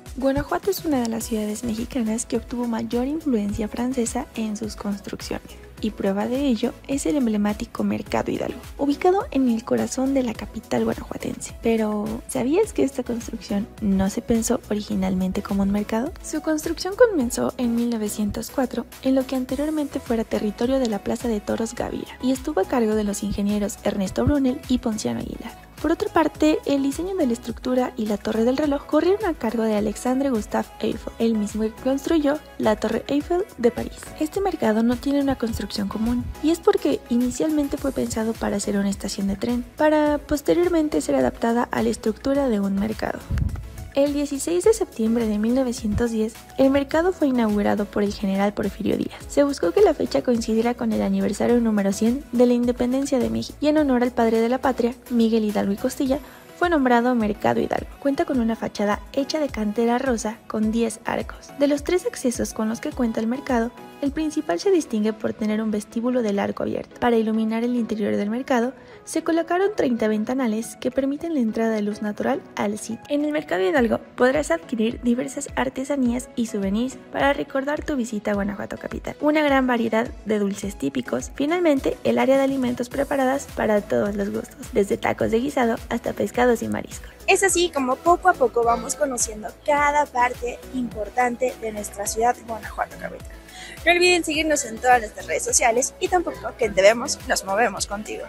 Guanajuato es una de las ciudades mexicanas que obtuvo mayor influencia francesa en sus construcciones, y prueba de ello es el emblemático Mercado Hidalgo, ubicado en el corazón de la capital guanajuatense. Pero, ¿sabías que esta construcción no se pensó originalmente como un mercado? Su construcción comenzó en mil novecientos cuatro en lo que anteriormente fuera territorio de la Plaza de Toros Gavira, y estuvo a cargo de los ingenieros Ernesto Brunel y Ponciano Aguilar. Por otra parte, el diseño de la estructura y la torre del reloj corrieron a cargo de Alexandre Gustave Eiffel, el mismo que construyó la Torre Eiffel de París. Este mercado no tiene una construcción común, y es porque inicialmente fue pensado para ser una estación de tren, para posteriormente ser adaptada a la estructura de un mercado. El dieciséis de septiembre de mil novecientos diez, el mercado fue inaugurado por el general Porfirio Díaz. Se buscó que la fecha coincidiera con el aniversario número cien de la independencia de México, y en honor al padre de la patria, Miguel Hidalgo y Costilla, fue nombrado Mercado Hidalgo. Cuenta con una fachada hecha de cantera rosa con diez arcos. De los tres accesos con los que cuenta el mercado, el principal se distingue por tener un vestíbulo del arco abierto. Para iluminar el interior del mercado, se colocaron treinta ventanales que permiten la entrada de luz natural al sitio. En el Mercado Hidalgo podrás adquirir diversas artesanías y souvenirs para recordar tu visita a Guanajuato capital. Una gran variedad de dulces típicos. Finalmente, el área de alimentos preparadas para todos los gustos, desde tacos de guisado hasta pescados y mariscos. Es así como poco a poco vamos conociendo cada parte importante de nuestra ciudad Guanajuato capital. No olviden seguirnos en todas nuestras redes sociales y tampoco que debemos, nos movemos contigo.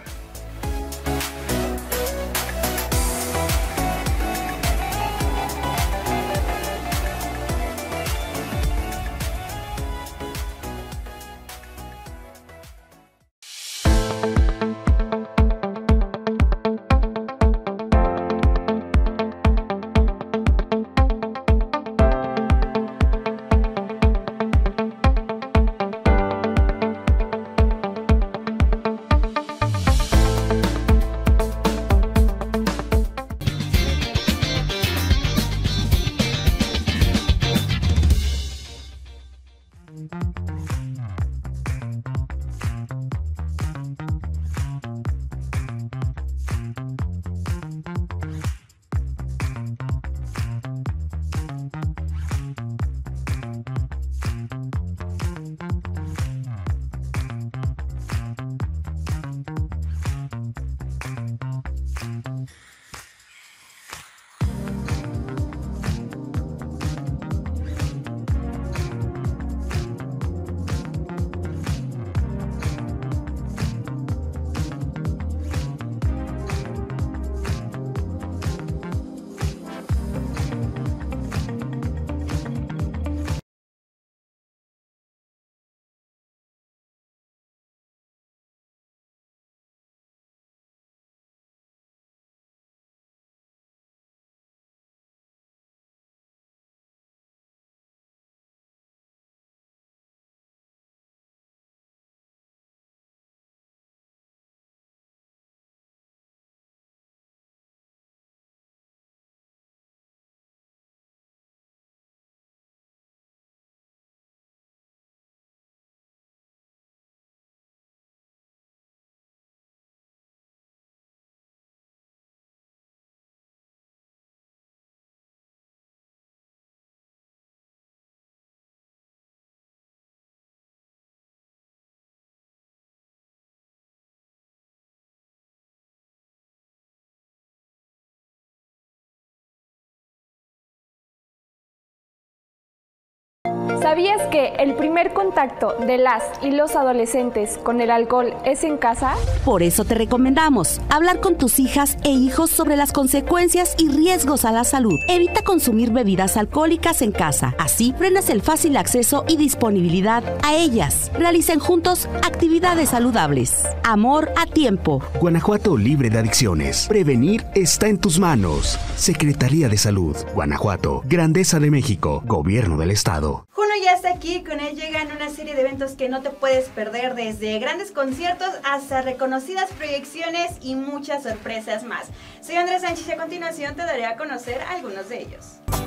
¿Sabías que el primer contacto de las y los adolescentes con el alcohol es en casa? Por eso te recomendamos hablar con tus hijas e hijos sobre las consecuencias y riesgos a la salud. Evita consumir bebidas alcohólicas en casa. Así frenas el fácil acceso y disponibilidad a ellas. Realicen juntos actividades saludables. Amor a tiempo. Guanajuato libre de adicciones. Prevenir está en tus manos. Secretaría de Salud. Guanajuato. Grandeza de México. Gobierno del Estado. Juno ya está aquí, con él llegan una serie de eventos que no te puedes perder, desde grandes conciertos hasta reconocidas proyecciones y muchas sorpresas más. Soy Andrés Sánchez y a continuación te daré a conocer algunos de ellos.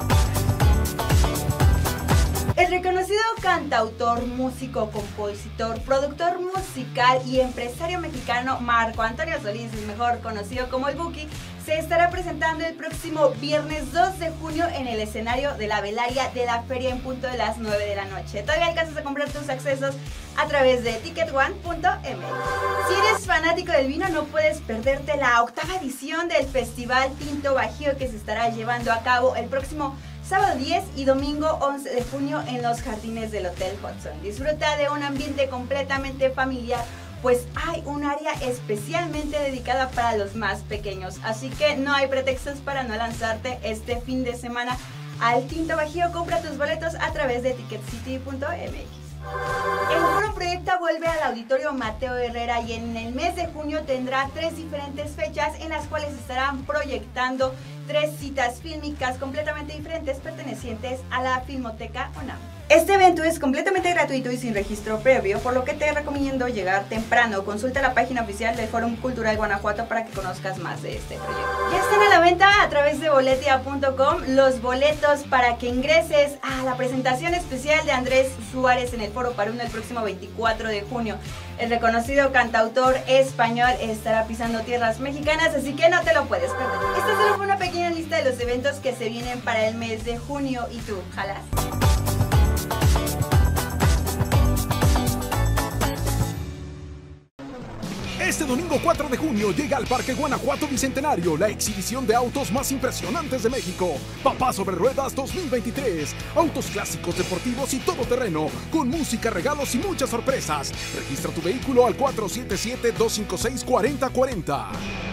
El reconocido cantautor, músico, compositor, productor musical y empresario mexicano Marco Antonio Solís, mejor conocido como el Buki, se estará presentando el próximo viernes dos de junio en el escenario de la Velaria de la feria en punto de las nueve de la noche. Todavía alcanzas a comprar tus accesos a través de ticket one punto m x. Si eres fanático del vino, no puedes perderte la octava edición del Festival Tinto Bajío, que se estará llevando a cabo el próximo sábado diez y domingo once de junio en los jardines del Hotel Hudson. Disfruta de un ambiente completamente familiar, pues hay un área especialmente dedicada para los más pequeños, así que no hay pretextos para no lanzarte este fin de semana al Tinto Bajío. Compra tus boletos a través de ticket city punto m x. El Foro Proyecta vuelve al Auditorio Mateo Herrera y en el mes de junio tendrá tres diferentes fechas en las cuales estarán proyectando tres citas fílmicas completamente diferentes pertenecientes a la Filmoteca UNAM. Este evento es completamente gratuito y sin registro previo, por lo que te recomiendo llegar temprano. Consulta la página oficial del Fórum Cultural Guanajuato para que conozcas más de este proyecto. Ya están a la venta a través de boletia punto com los boletos para que ingreses a la presentación especial de Andrés Suárez en el Foro Paruno el próximo veinticuatro de junio. El reconocido cantautor español estará pisando tierras mexicanas, así que no te lo puedes perder. Esta solo fue una pequeña lista de los eventos que se vienen para el mes de junio. ¿Y tú, jalas? Este domingo cuatro de junio llega al Parque Guanajuato Bicentenario la exhibición de autos más impresionantes de México. Papá sobre Ruedas dos mil veintitrés. Autos clásicos, deportivos y todoterreno, con música, regalos y muchas sorpresas. Registra tu vehículo al cuatro siete siete, dos cinco seis, cuatro cero cuatro cero.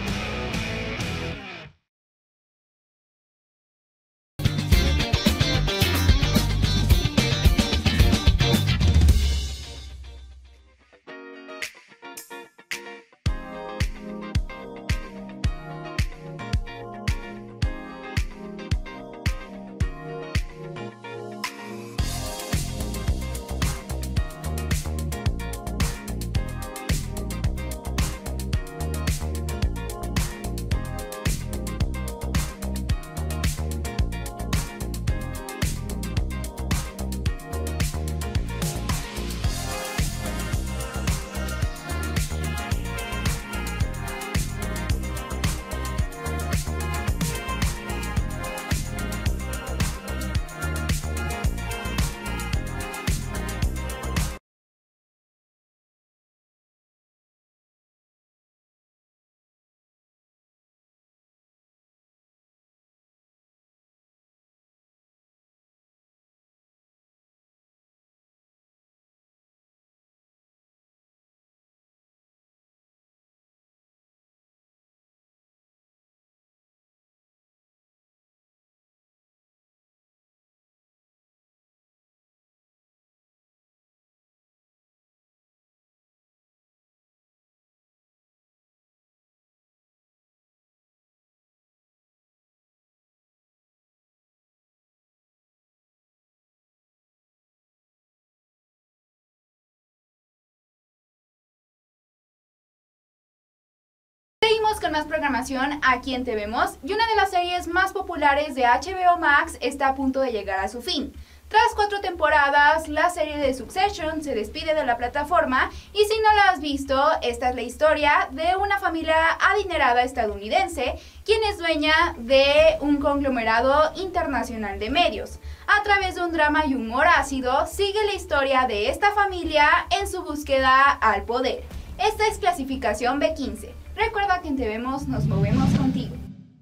Seguimos con más programación aquí en Te Vemos, y una de las series más populares de H B O Max está a punto de llegar a su fin. Tras cuatro temporadas, la serie de Succession se despide de la plataforma, y si no la has visto, esta es la historia de una familia adinerada estadounidense, quien es dueña de un conglomerado internacional de medios. A través de un drama y humor ácido, sigue la historia de esta familia en su búsqueda al poder. Esta es clasificación B quince. Recuerda que en Te Vemos nos movemos contigo.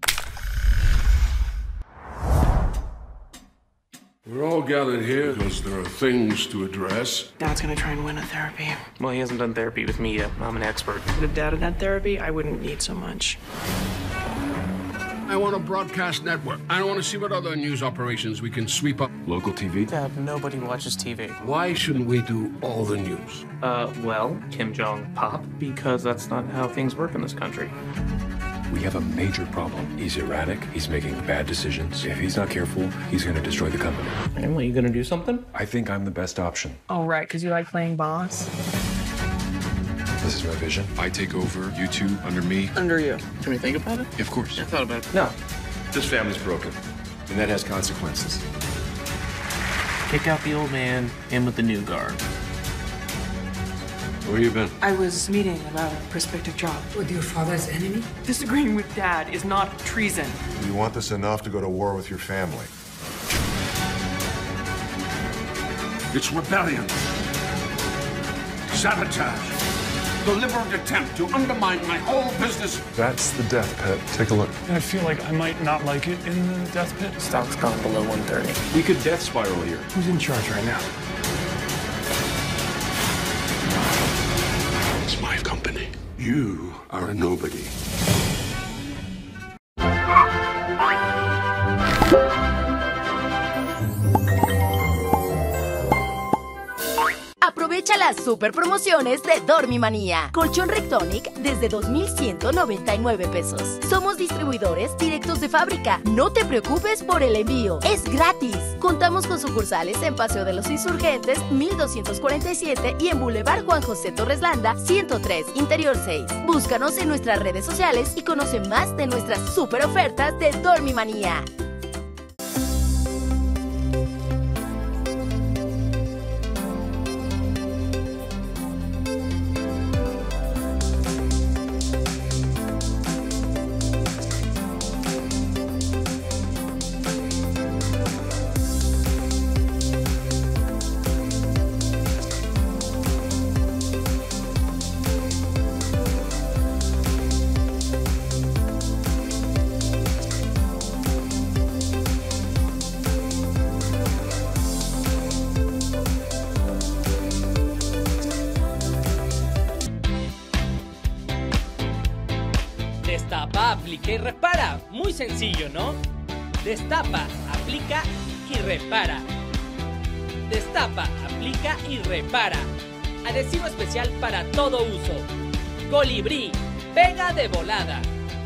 We're all gathered here because there are things to address. Dad's gonna try and win a therapy. Well, he hasn't done therapy with me yet. I'm an expert. But if Dad had had therapy, I wouldn't need so much. I want a broadcast network. I want to see what other news operations we can sweep up. Local T V? Dad, nobody watches T V. Why shouldn't we do all the news? Uh, well, Kim Jong pop, because that's not how things work in this country. We have a major problem. He's erratic. He's making bad decisions. If he's not careful, he's going to destroy the company. And what, you going to do something? I think I'm the best option. Oh, right, because you like playing boss. This is my vision. I take over, you two under me. Under you. Can we think about it? Of course. I thought about it. No. This family's broken, and that has consequences. Kick out the old man, in with the new guard. Where you been? I was meeting about a prospective job. With your father's enemy? Disagreeing with Dad is not treason. You want this enough to go to war with your family? It's rebellion. Sabotage. Deliberate attempt to undermine my whole business. That's the death pit. Take a look. I feel like I might not like it in the death pit. Stock's gone below one thirty. We could death spiral here. Who's in charge right now? It's my company. You are a nobody. Aprovecha las super promociones de Dormimanía. Colchón Rectonic desde dos mil ciento noventa y nueve pesos. Somos distribuidores directos de fábrica. No te preocupes por el envío. Es gratis. Contamos con sucursales en Paseo de los Insurgentes mil doscientos cuarenta y siete y en Boulevard Juan José Torres Landa ciento tres, Interior seis. Búscanos en nuestras redes sociales y conoce más de nuestras super ofertas de Dormimanía. Destapa, aplica y repara. Muy sencillo, ¿no? Destapa, aplica y repara. Destapa, aplica y repara. Adhesivo especial para todo uso. Colibrí, pega de volada.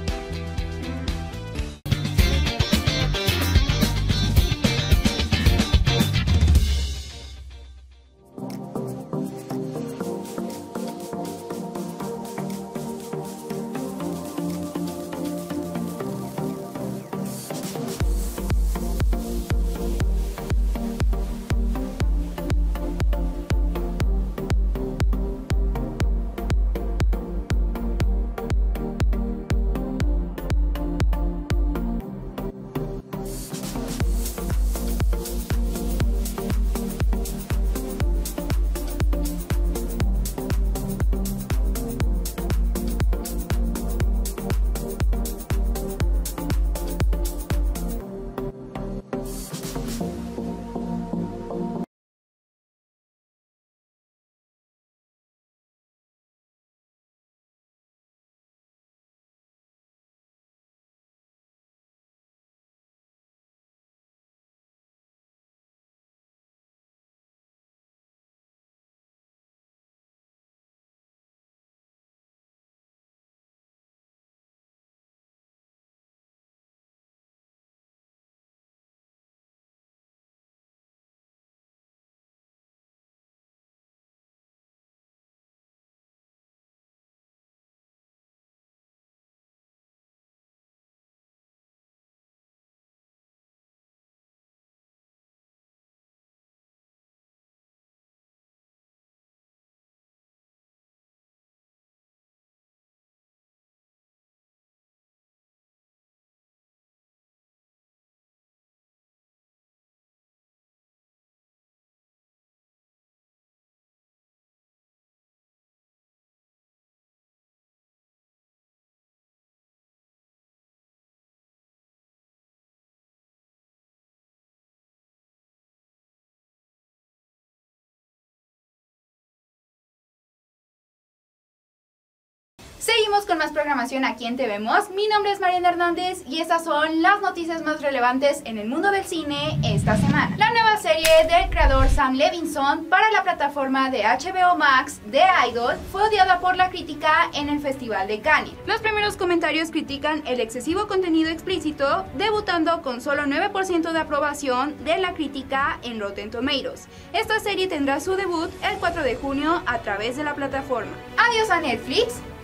Seguimos con más programación aquí en Te Vemos. Mi nombre es Mariana Hernández y estas son las noticias más relevantes en el mundo del cine esta semana. La nueva serie del creador Sam Levinson para la plataforma de H B O Max, The Idol, fue odiada por la crítica en el Festival de Cannes. Los primeros comentarios critican el excesivo contenido explícito, debutando con solo nueve por ciento de aprobación de la crítica en Rotten Tomatoes. Esta serie tendrá su debut el cuatro de junio a través de la plataforma. Adiós a Netflix.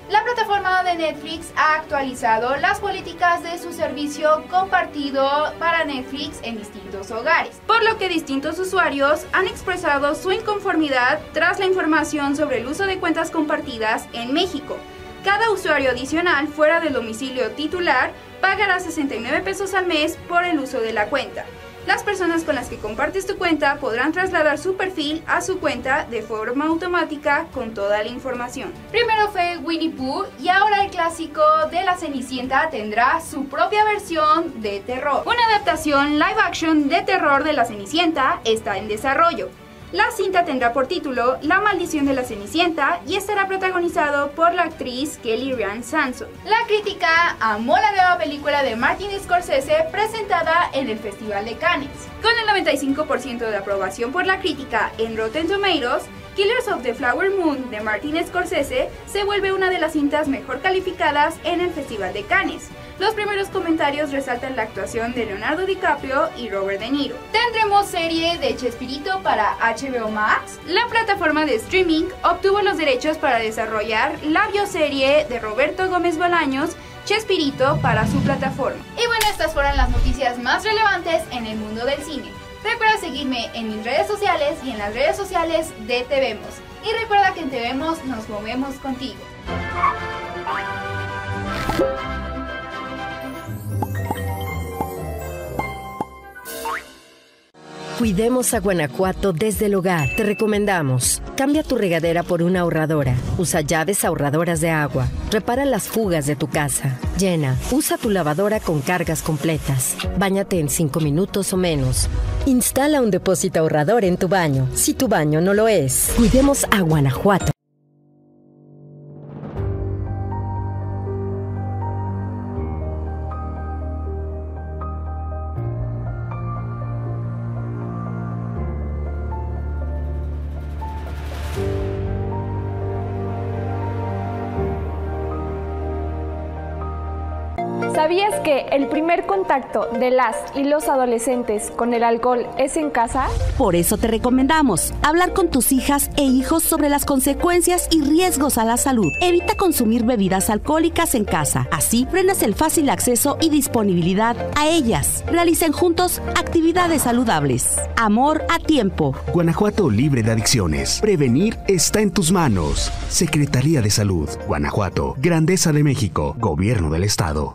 La plataforma de Netflix ha actualizado las políticas de su servicio compartido para Netflix en distintos hogares, por lo que distintos usuarios han expresado su inconformidad tras la información sobre el uso de cuentas compartidas en México. Cada usuario adicional fuera del domicilio titular pagará sesenta y nueve pesos al mes por el uso de la cuenta. Las personas con las que compartes tu cuenta podrán trasladar su perfil a su cuenta de forma automática con toda la información. Primero fue Winnie Pooh y ahora el clásico de La Cenicienta tendrá su propia versión de terror. Una adaptación live action de terror de La Cenicienta está en desarrollo. La cinta tendrá por título La Maldición de la Cenicienta y estará protagonizado por la actriz Kelly Ryan Sampson. La crítica amó la nueva película de Martin Scorsese presentada en el Festival de Cannes. Con el noventa y cinco por ciento de aprobación por la crítica en Rotten Tomatoes, Killers of the Flower Moon de Martin Scorsese se vuelve una de las cintas mejor calificadas en el Festival de Cannes. Los primeros comentarios resaltan la actuación de Leonardo DiCaprio y Robert De Niro. Tendremos serie de Chespirito para H B O Max. La plataforma de streaming obtuvo los derechos para desarrollar la bioserie de Roberto Gómez Bolaños, Chespirito, para su plataforma. Y bueno, estas fueron las noticias más relevantes en el mundo del cine. Recuerda seguirme en mis redes sociales y en las redes sociales de Te Vemos. Y recuerda que en Te Vemos nos movemos contigo. Cuidemos a Guanajuato desde el hogar. Te recomendamos: cambia tu regadera por una ahorradora. Usa llaves ahorradoras de agua. Repara las fugas de tu casa. Llena. Usa tu lavadora con cargas completas. Báñate en cinco minutos o menos. Instala un depósito ahorrador en tu baño, si tu baño no lo es. Cuidemos a Guanajuato. ¿Sabías que el primer contacto de las y los adolescentes con el alcohol es en casa? Por eso te recomendamos hablar con tus hijas e hijos sobre las consecuencias y riesgos a la salud. Evita consumir bebidas alcohólicas en casa. Así frenas el fácil acceso y disponibilidad a ellas. Realicen juntos actividades saludables. Amor a tiempo. Guanajuato libre de adicciones. Prevenir está en tus manos. Secretaría de Salud. Guanajuato. Grandeza de México. Gobierno del Estado.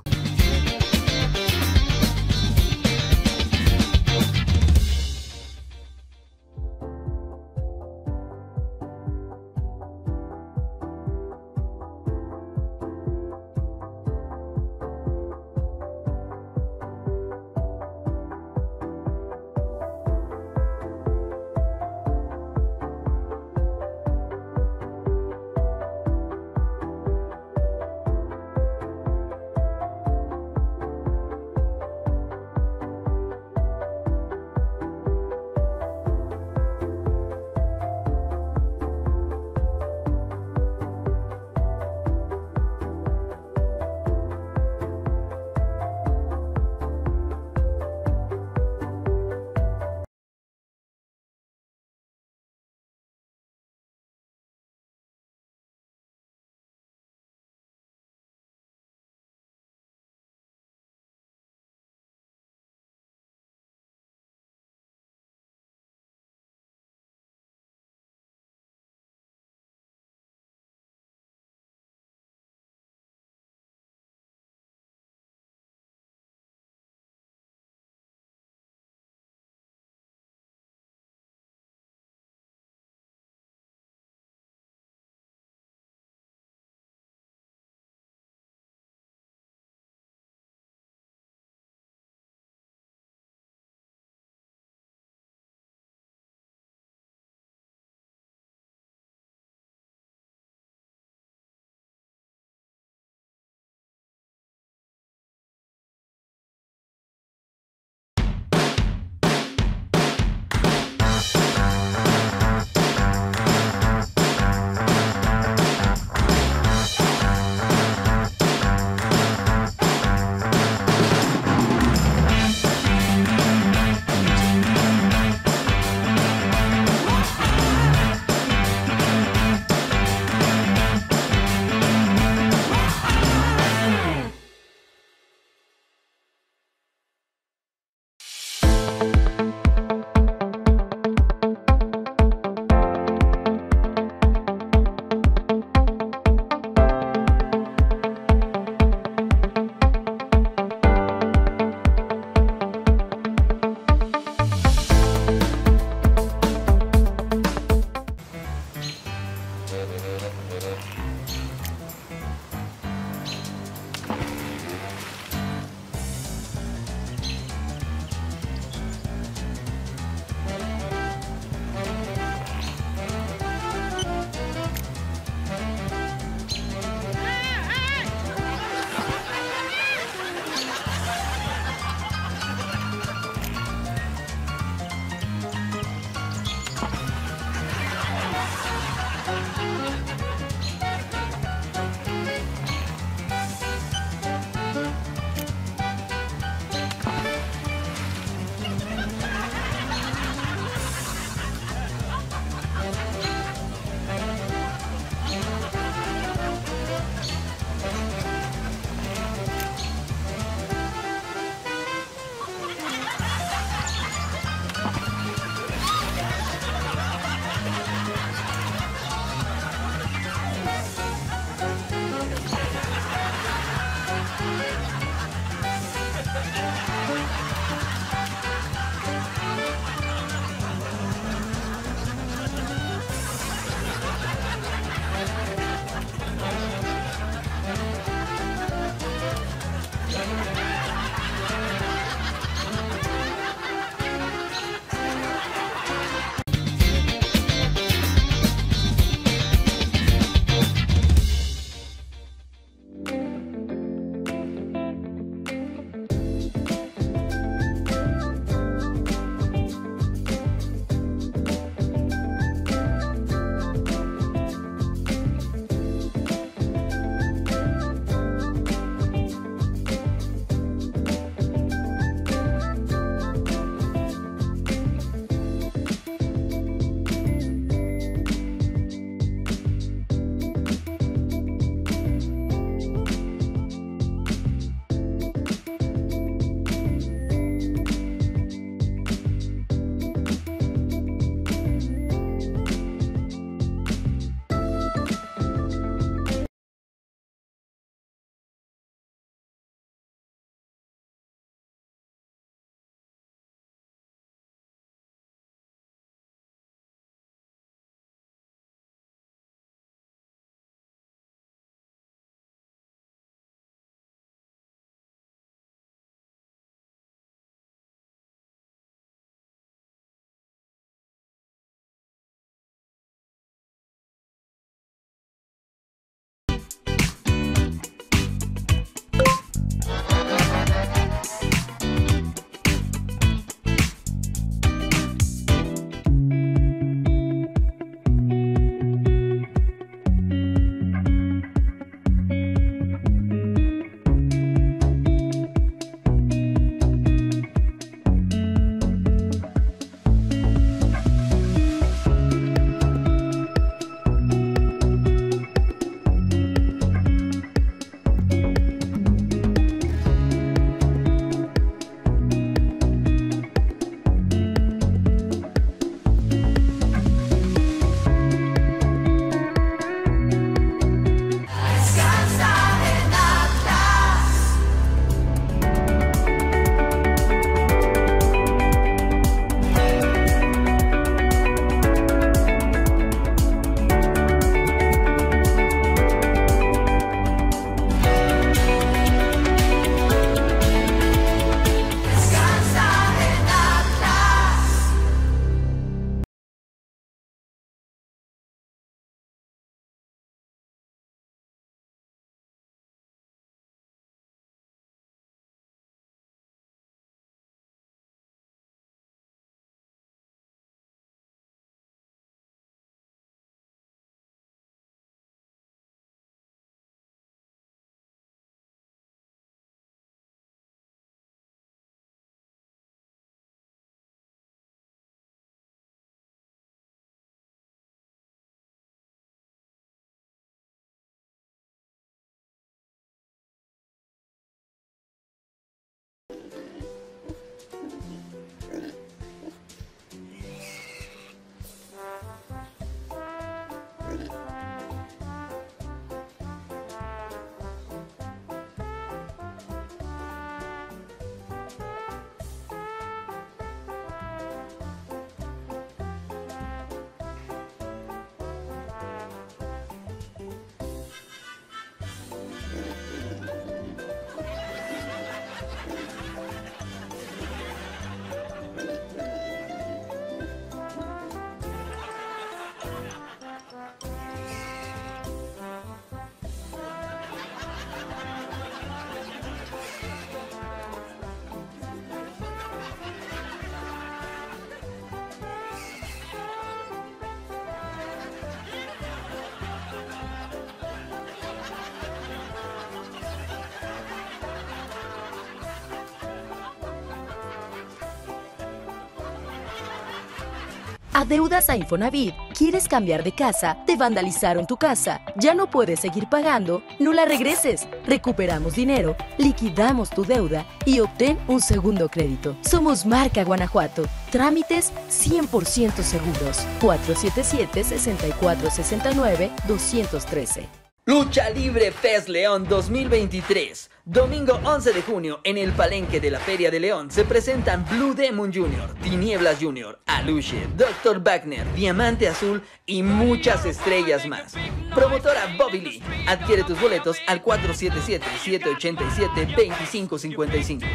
Adeudas a Infonavit, quieres cambiar de casa, te vandalizaron tu casa, ya no puedes seguir pagando, no la regreses. Recuperamos dinero, liquidamos tu deuda y obtén un segundo crédito. Somos Marca Guanajuato. Trámites cien por ciento seguros. cuatro siete siete, seis cuatro seis nueve, dos uno tres. Lucha Libre Fest León dos mil veintitrés. Domingo once de junio, en el Palenque de la Feria de León, se presentan Blue Demon junior, Tinieblas junior, Aluche, doctor Wagner, Diamante Azul y muchas estrellas más. Promotora Bobby Lee. Adquiere tus boletos al cuatro siete siete, siete ocho siete, dos cinco cinco cinco.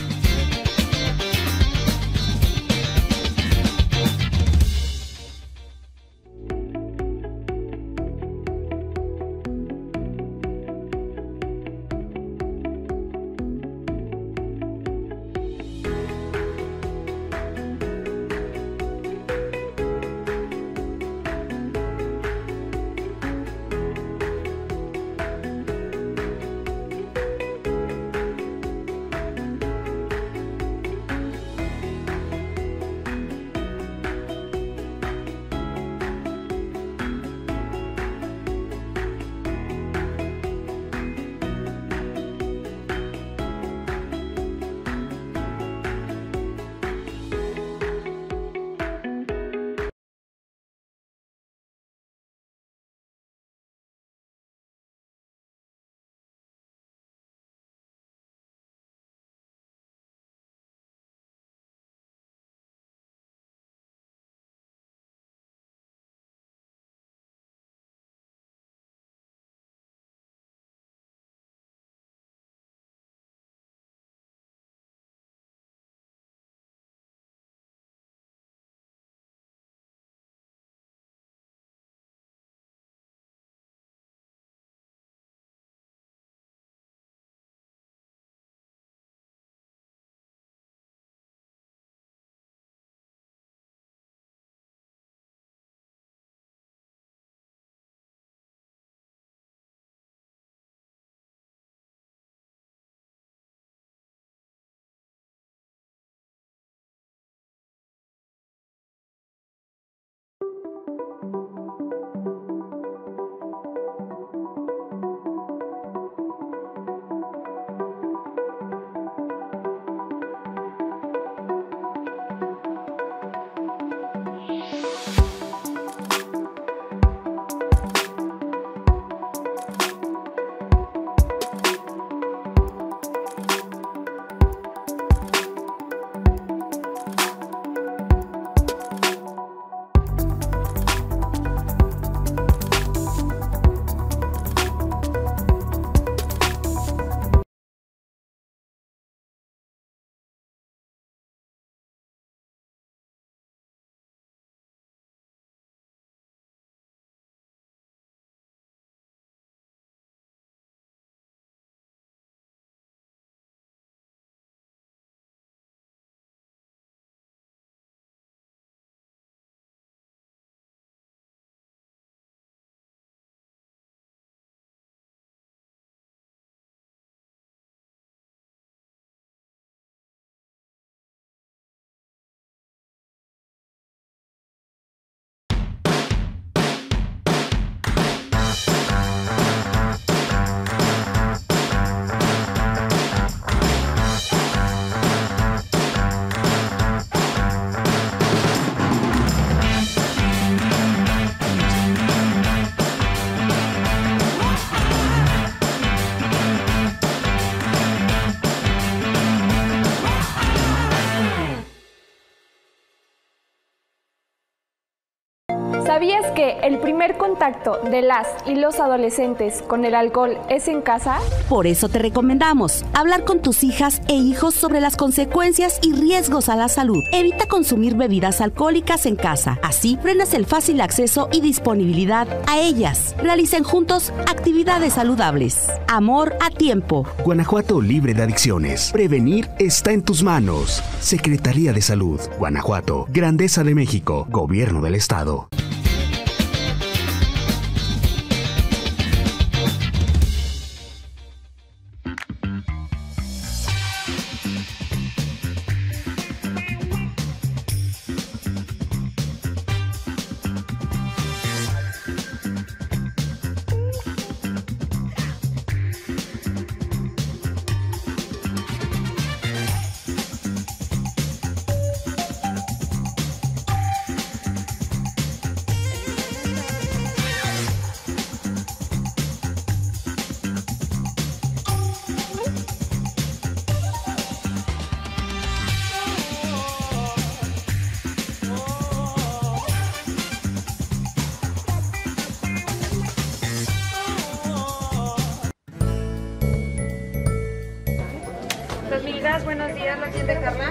¿Sabías que el primer contacto de las y los adolescentes con el alcohol es en casa? Por eso te recomendamos hablar con tus hijas e hijos sobre las consecuencias y riesgos a la salud. Evita consumir bebidas alcohólicas en casa. Así frenas el fácil acceso y disponibilidad a ellas. Realicen juntos actividades saludables. Amor a tiempo. Guanajuato libre de adicciones. Prevenir está en tus manos. Secretaría de Salud. Guanajuato. Grandeza de México. Gobierno del Estado. días, buenos días, la tienda Carla.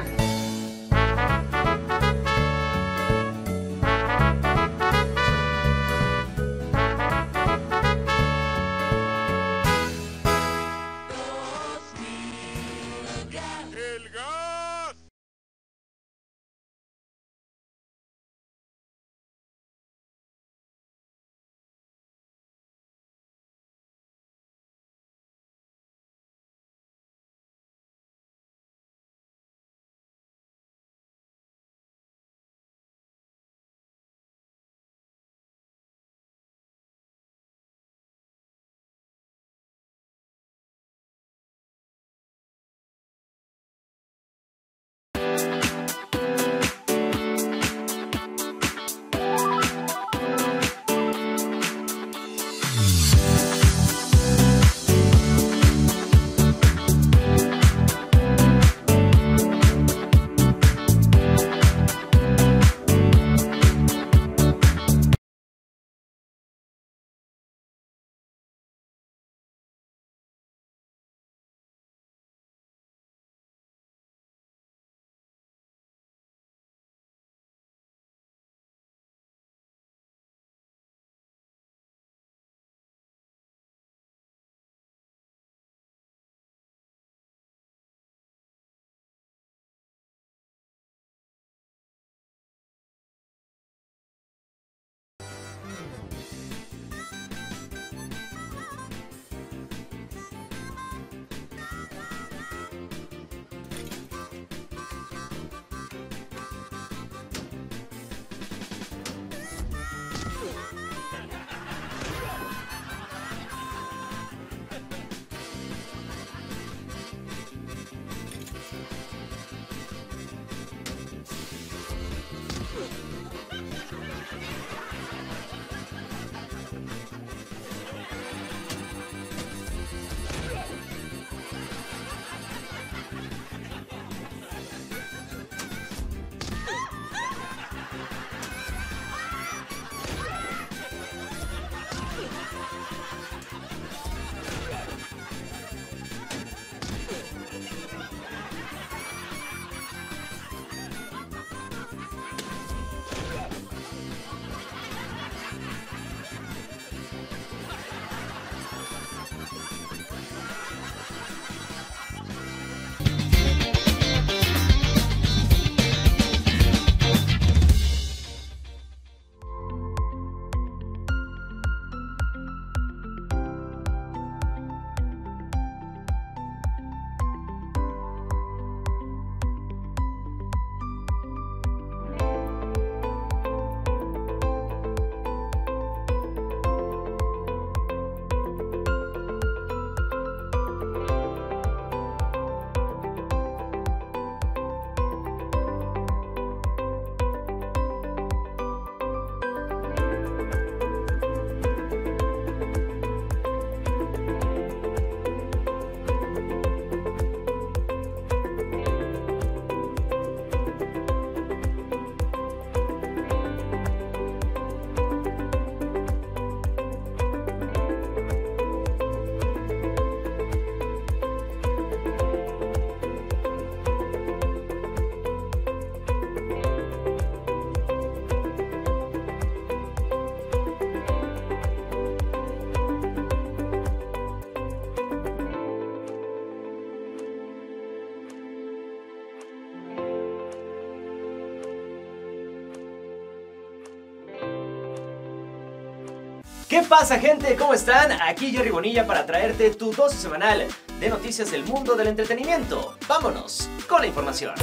¿Qué pasa, gente? ¿Cómo están? Aquí Jerry Bonilla para traerte tu dosis semanal de noticias del mundo del entretenimiento. Vámonos con la información.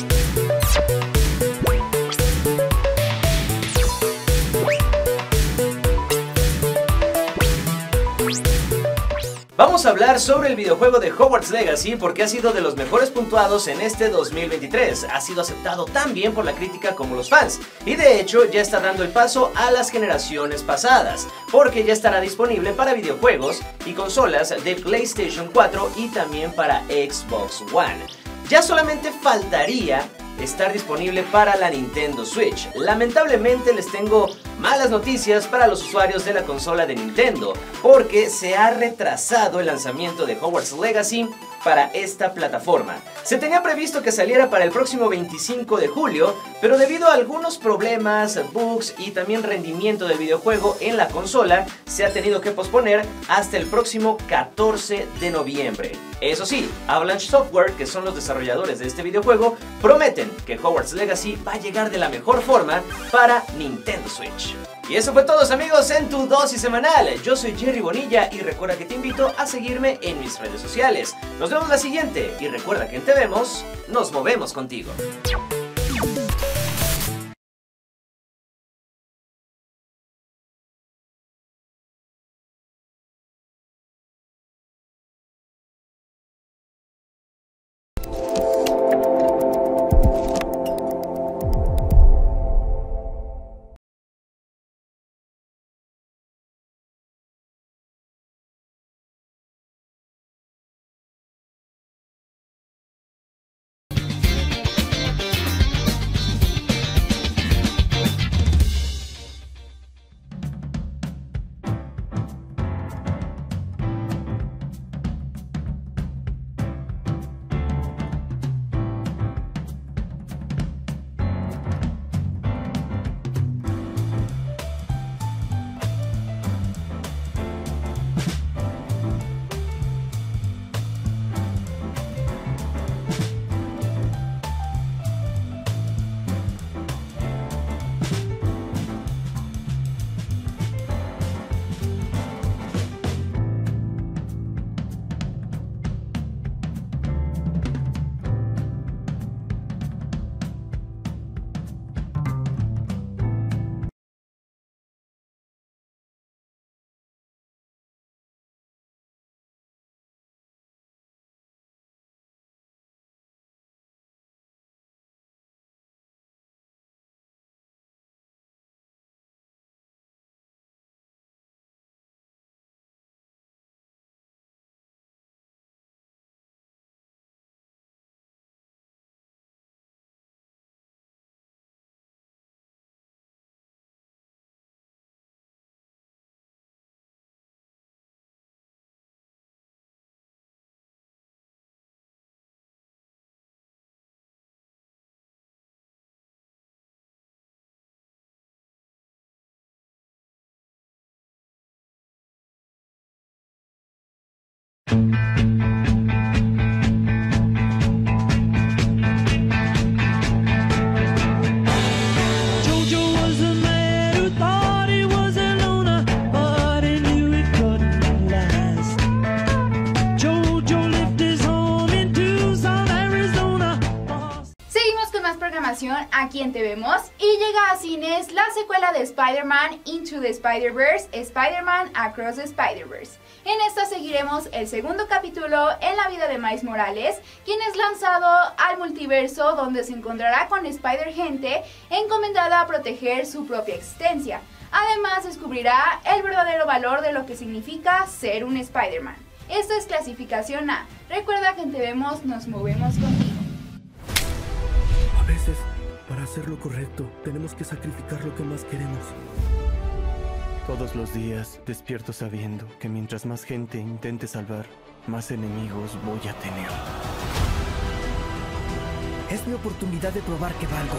Vamos a hablar sobre el videojuego de Hogwarts Legacy porque ha sido de los mejores puntuados en este dos mil veintitrés. Ha sido aceptado tan bien por la crítica como los fans. Y de hecho ya está dando el paso a las generaciones pasadas, porque ya estará disponible para videojuegos y consolas de PlayStation cuatro y también para Xbox One. Ya solamente faltaría estar disponible para la Nintendo Switch. Lamentablemente les tengo malas noticias para los usuarios de la consola de Nintendo, porque se ha retrasado el lanzamiento de Hogwarts Legacy para esta plataforma. Se tenía previsto que saliera para el próximo veinticinco de julio, pero debido a algunos problemas, bugs y también rendimiento del videojuego en la consola, se ha tenido que posponer hasta el próximo catorce de noviembre. Eso sí, Avalanche Software, que son los desarrolladores de este videojuego, prometen que Hogwarts Legacy va a llegar de la mejor forma para Nintendo Switch. Y eso fue todo, amigos, en tu dosis semanal. Yo soy Jerry Bonilla y recuerda que te invito a seguirme en mis redes sociales. Nos vemos la siguiente y recuerda que en Te Vemos, nos movemos contigo. Aquí en Te Vemos, y llega a cines la secuela de Spider-Man Into the Spider-Verse, Spider-Man Across the Spider-Verse. En esta seguiremos el segundo capítulo en la vida de Miles Morales, quien es lanzado al multiverso donde se encontrará con Spider-Gente encomendada a proteger su propia existencia. Además descubrirá el verdadero valor de lo que significa ser un Spider-Man. Esta es clasificación A. Recuerda que en Te Vemos nos movemos contigo. A veces, para hacer lo correcto, tenemos que sacrificar lo que más queremos. Todos los días despierto sabiendo que mientras más gente intente salvar, más enemigos voy a tener. Es mi oportunidad de probar que valgo.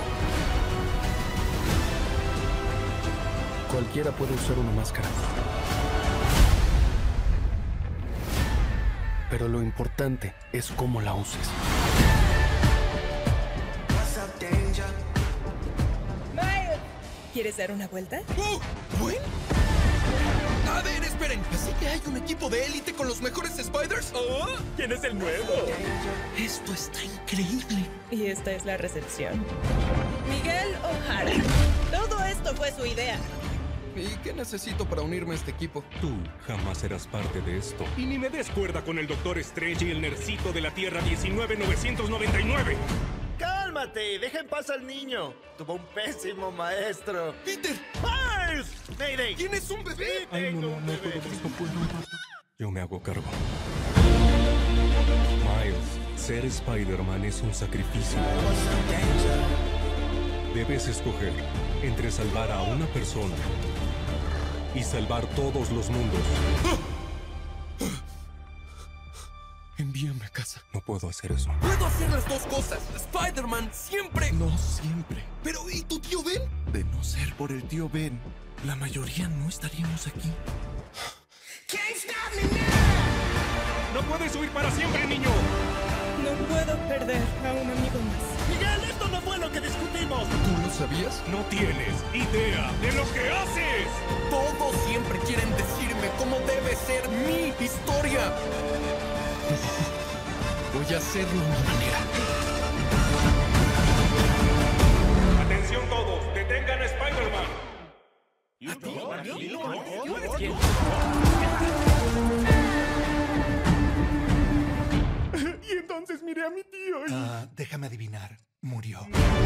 Cualquiera puede usar una máscara. Pero lo importante es cómo la uses. ¿Quieres dar una vuelta? ¡Oh! ¿Gwen? A ver, esperen. ¿Así que hay un equipo de élite con los mejores Spiders? ¿Oh? ¿Quién es el nuevo? Esto está increíble. Y esta es la recepción. Miguel O'Hara. Todo esto fue su idea. ¿Y qué necesito para unirme a este equipo? Tú jamás serás parte de esto. Y ni me des cuerda con el Doctor Strange y el nercito de la Tierra diecinueve mil novecientos noventa y nueve. ¡Cálmate! ¡Deja en paz al niño! Tuvo un pésimo maestro. ¡Peter! ¡Miles! ¡Mayday! ¿Tienes un bebé? Ay, no, no, no puedo, no puedo. Yo me hago cargo. Miles, ser Spider-Man es un sacrificio. Debes escoger entre salvar a una persona y salvar todos los mundos. Envié Guíame a casa. No puedo hacer eso. ¡Puedo hacer las dos cosas! ¡Spider-Man siempre! No siempre. ¿Pero y tu tío Ben? De no ser por el tío Ben, la mayoría no estaríamos aquí. ¡No puedes huir para siempre, niño! No puedo perder a un amigo más. ¡Miguel, esto no fue lo que discutimos! ¿Tú lo sabías? No tienes idea de lo que haces. Todos siempre quieren decirme cómo debe ser mi historia. Voy a hacerlo a mi manera. Atención todos, detengan a Spider-Man. Y entonces miré a mi tío y... Ah, déjame adivinar. Murió.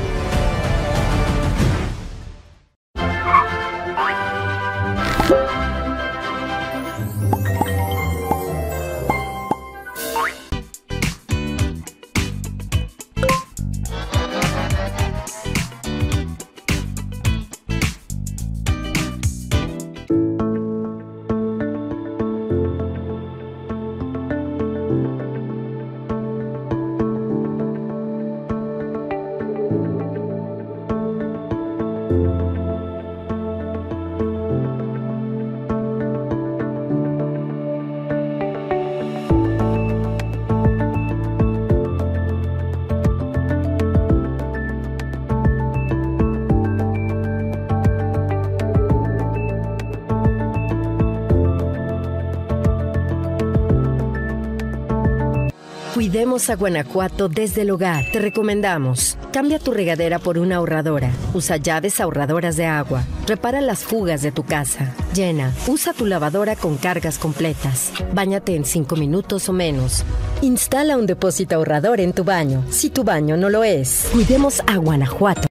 Cuidemos a Guanajuato desde el hogar. Te recomendamos: cambia tu regadera por una ahorradora. Usa llaves ahorradoras de agua. Repara las fugas de tu casa. Llena. Usa tu lavadora con cargas completas. Báñate en cinco minutos o menos. Instala un depósito ahorrador en tu baño, si tu baño no lo es. Cuidemos a Guanajuato.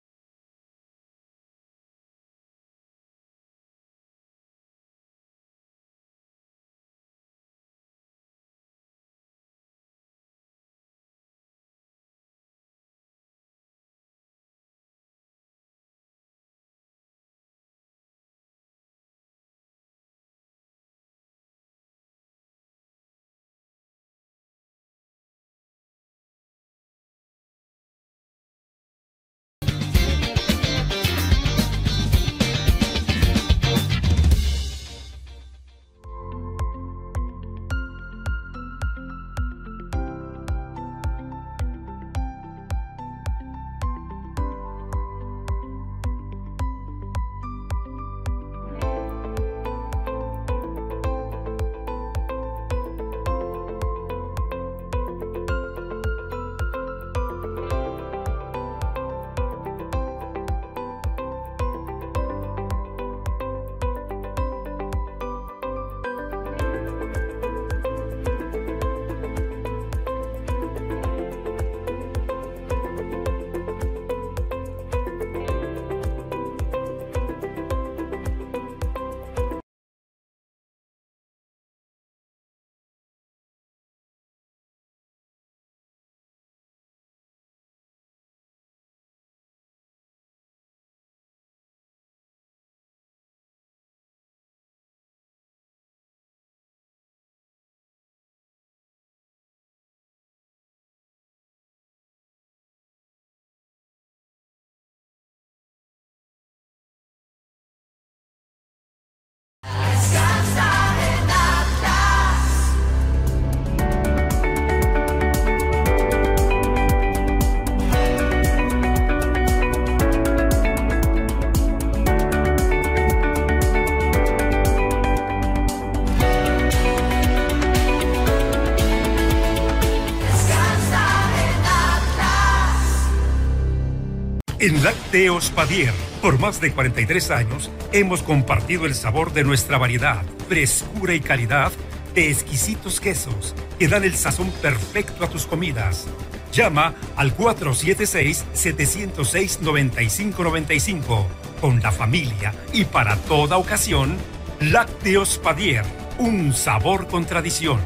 En Lácteos Padier, por más de cuarenta y tres años, hemos compartido el sabor de nuestra variedad, frescura y calidad de exquisitos quesos que dan el sazón perfecto a tus comidas. Llama al cuatro siete seis, siete cero seis, nueve cinco nueve cinco. Con la familia y para toda ocasión, Lácteos Padier, un sabor con tradición.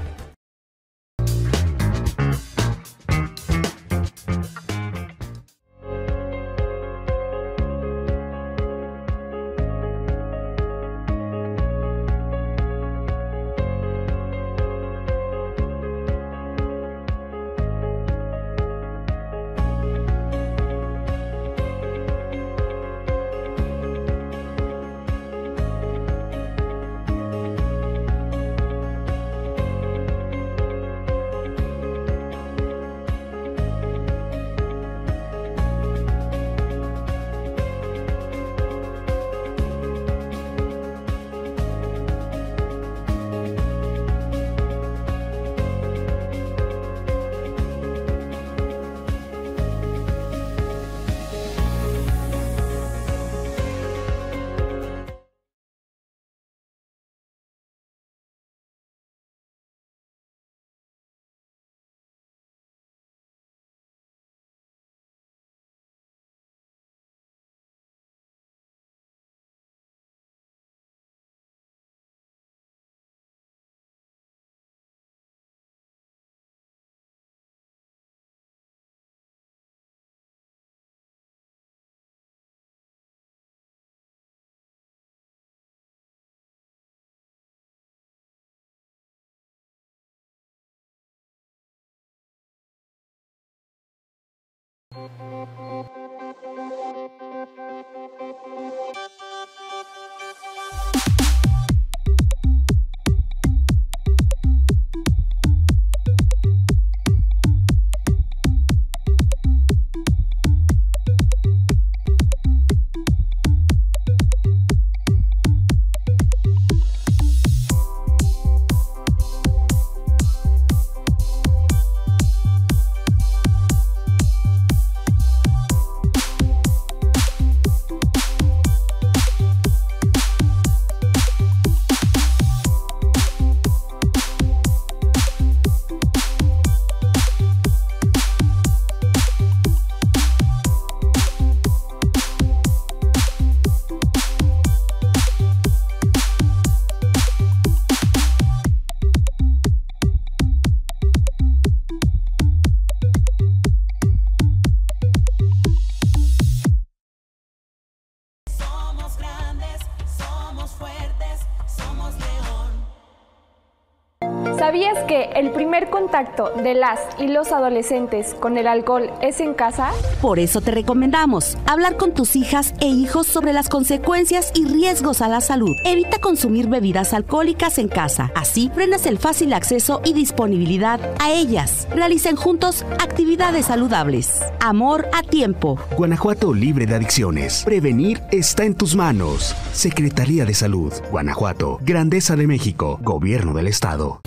¿Sabías que el primer contacto de las y los adolescentes con el alcohol es en casa? Por eso te recomendamos hablar con tus hijas e hijos sobre las consecuencias y riesgos a la salud. Evita consumir bebidas alcohólicas en casa. Así frenas el fácil acceso y disponibilidad a ellas. Realicen juntos actividades saludables. Amor a tiempo. Guanajuato libre de adicciones. Prevenir está en tus manos. Secretaría de Salud. Guanajuato. Grandeza de México. Gobierno del Estado.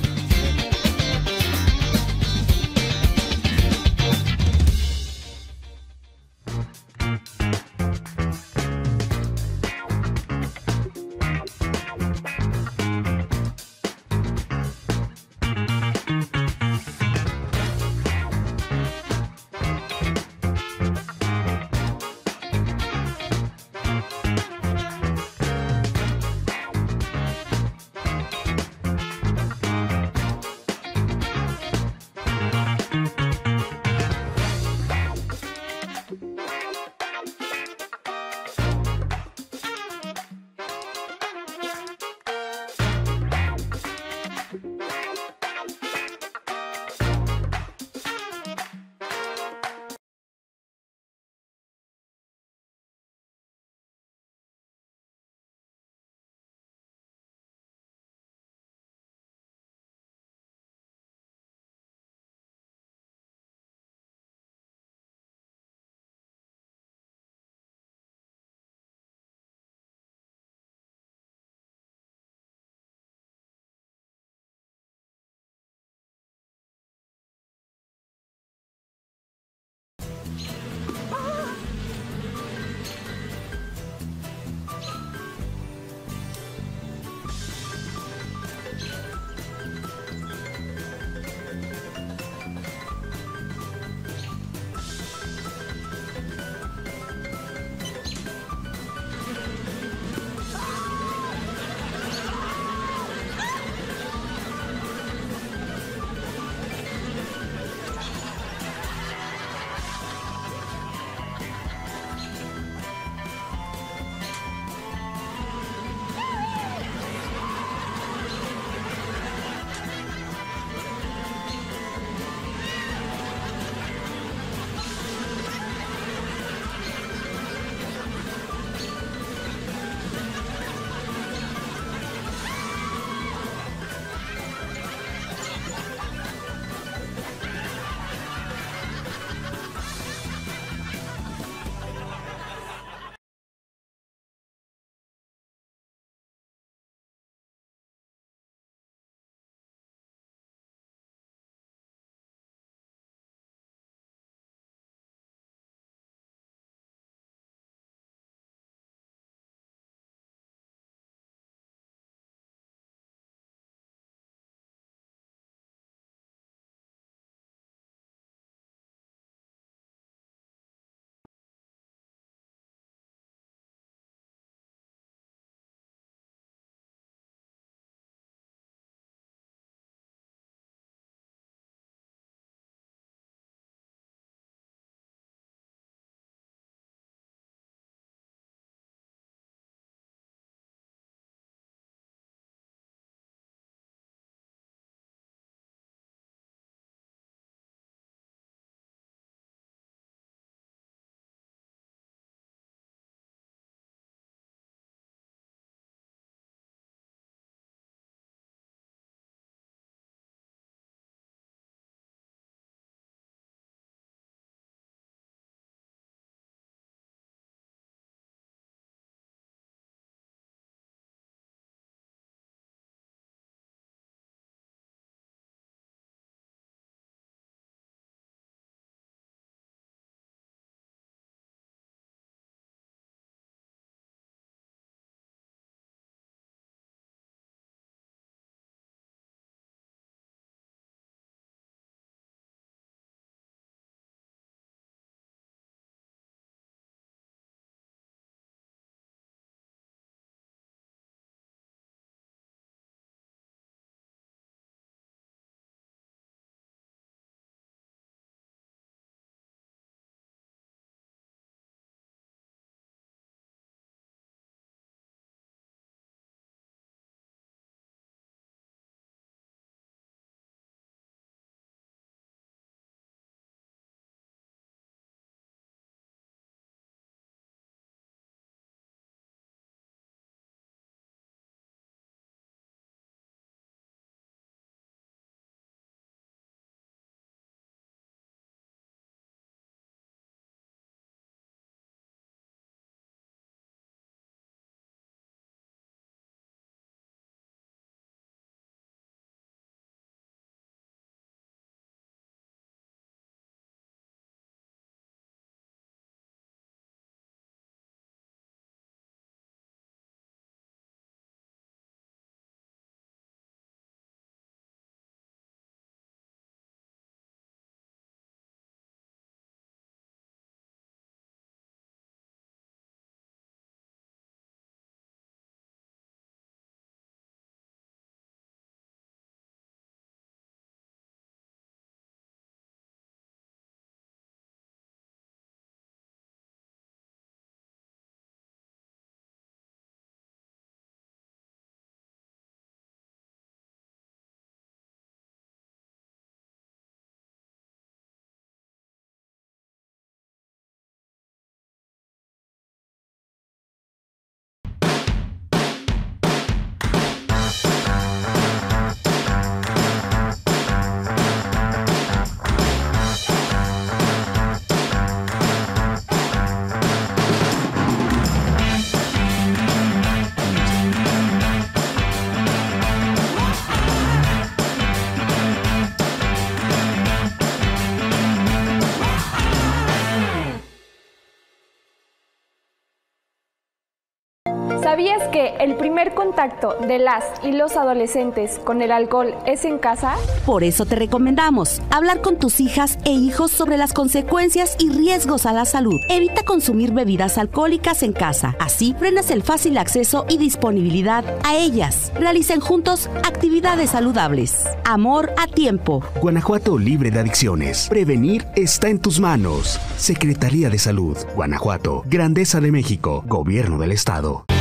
¿Sabías que el primer contacto de las y los adolescentes con el alcohol es en casa? Por eso te recomendamos hablar con tus hijas e hijos sobre las consecuencias y riesgos a la salud. Evita consumir bebidas alcohólicas en casa. Así frenas el fácil acceso y disponibilidad a ellas. Realicen juntos actividades saludables. Amor a tiempo. Guanajuato libre de adicciones. Prevenir está en tus manos. Secretaría de Salud. Guanajuato. Grandeza de México. Gobierno del Estado.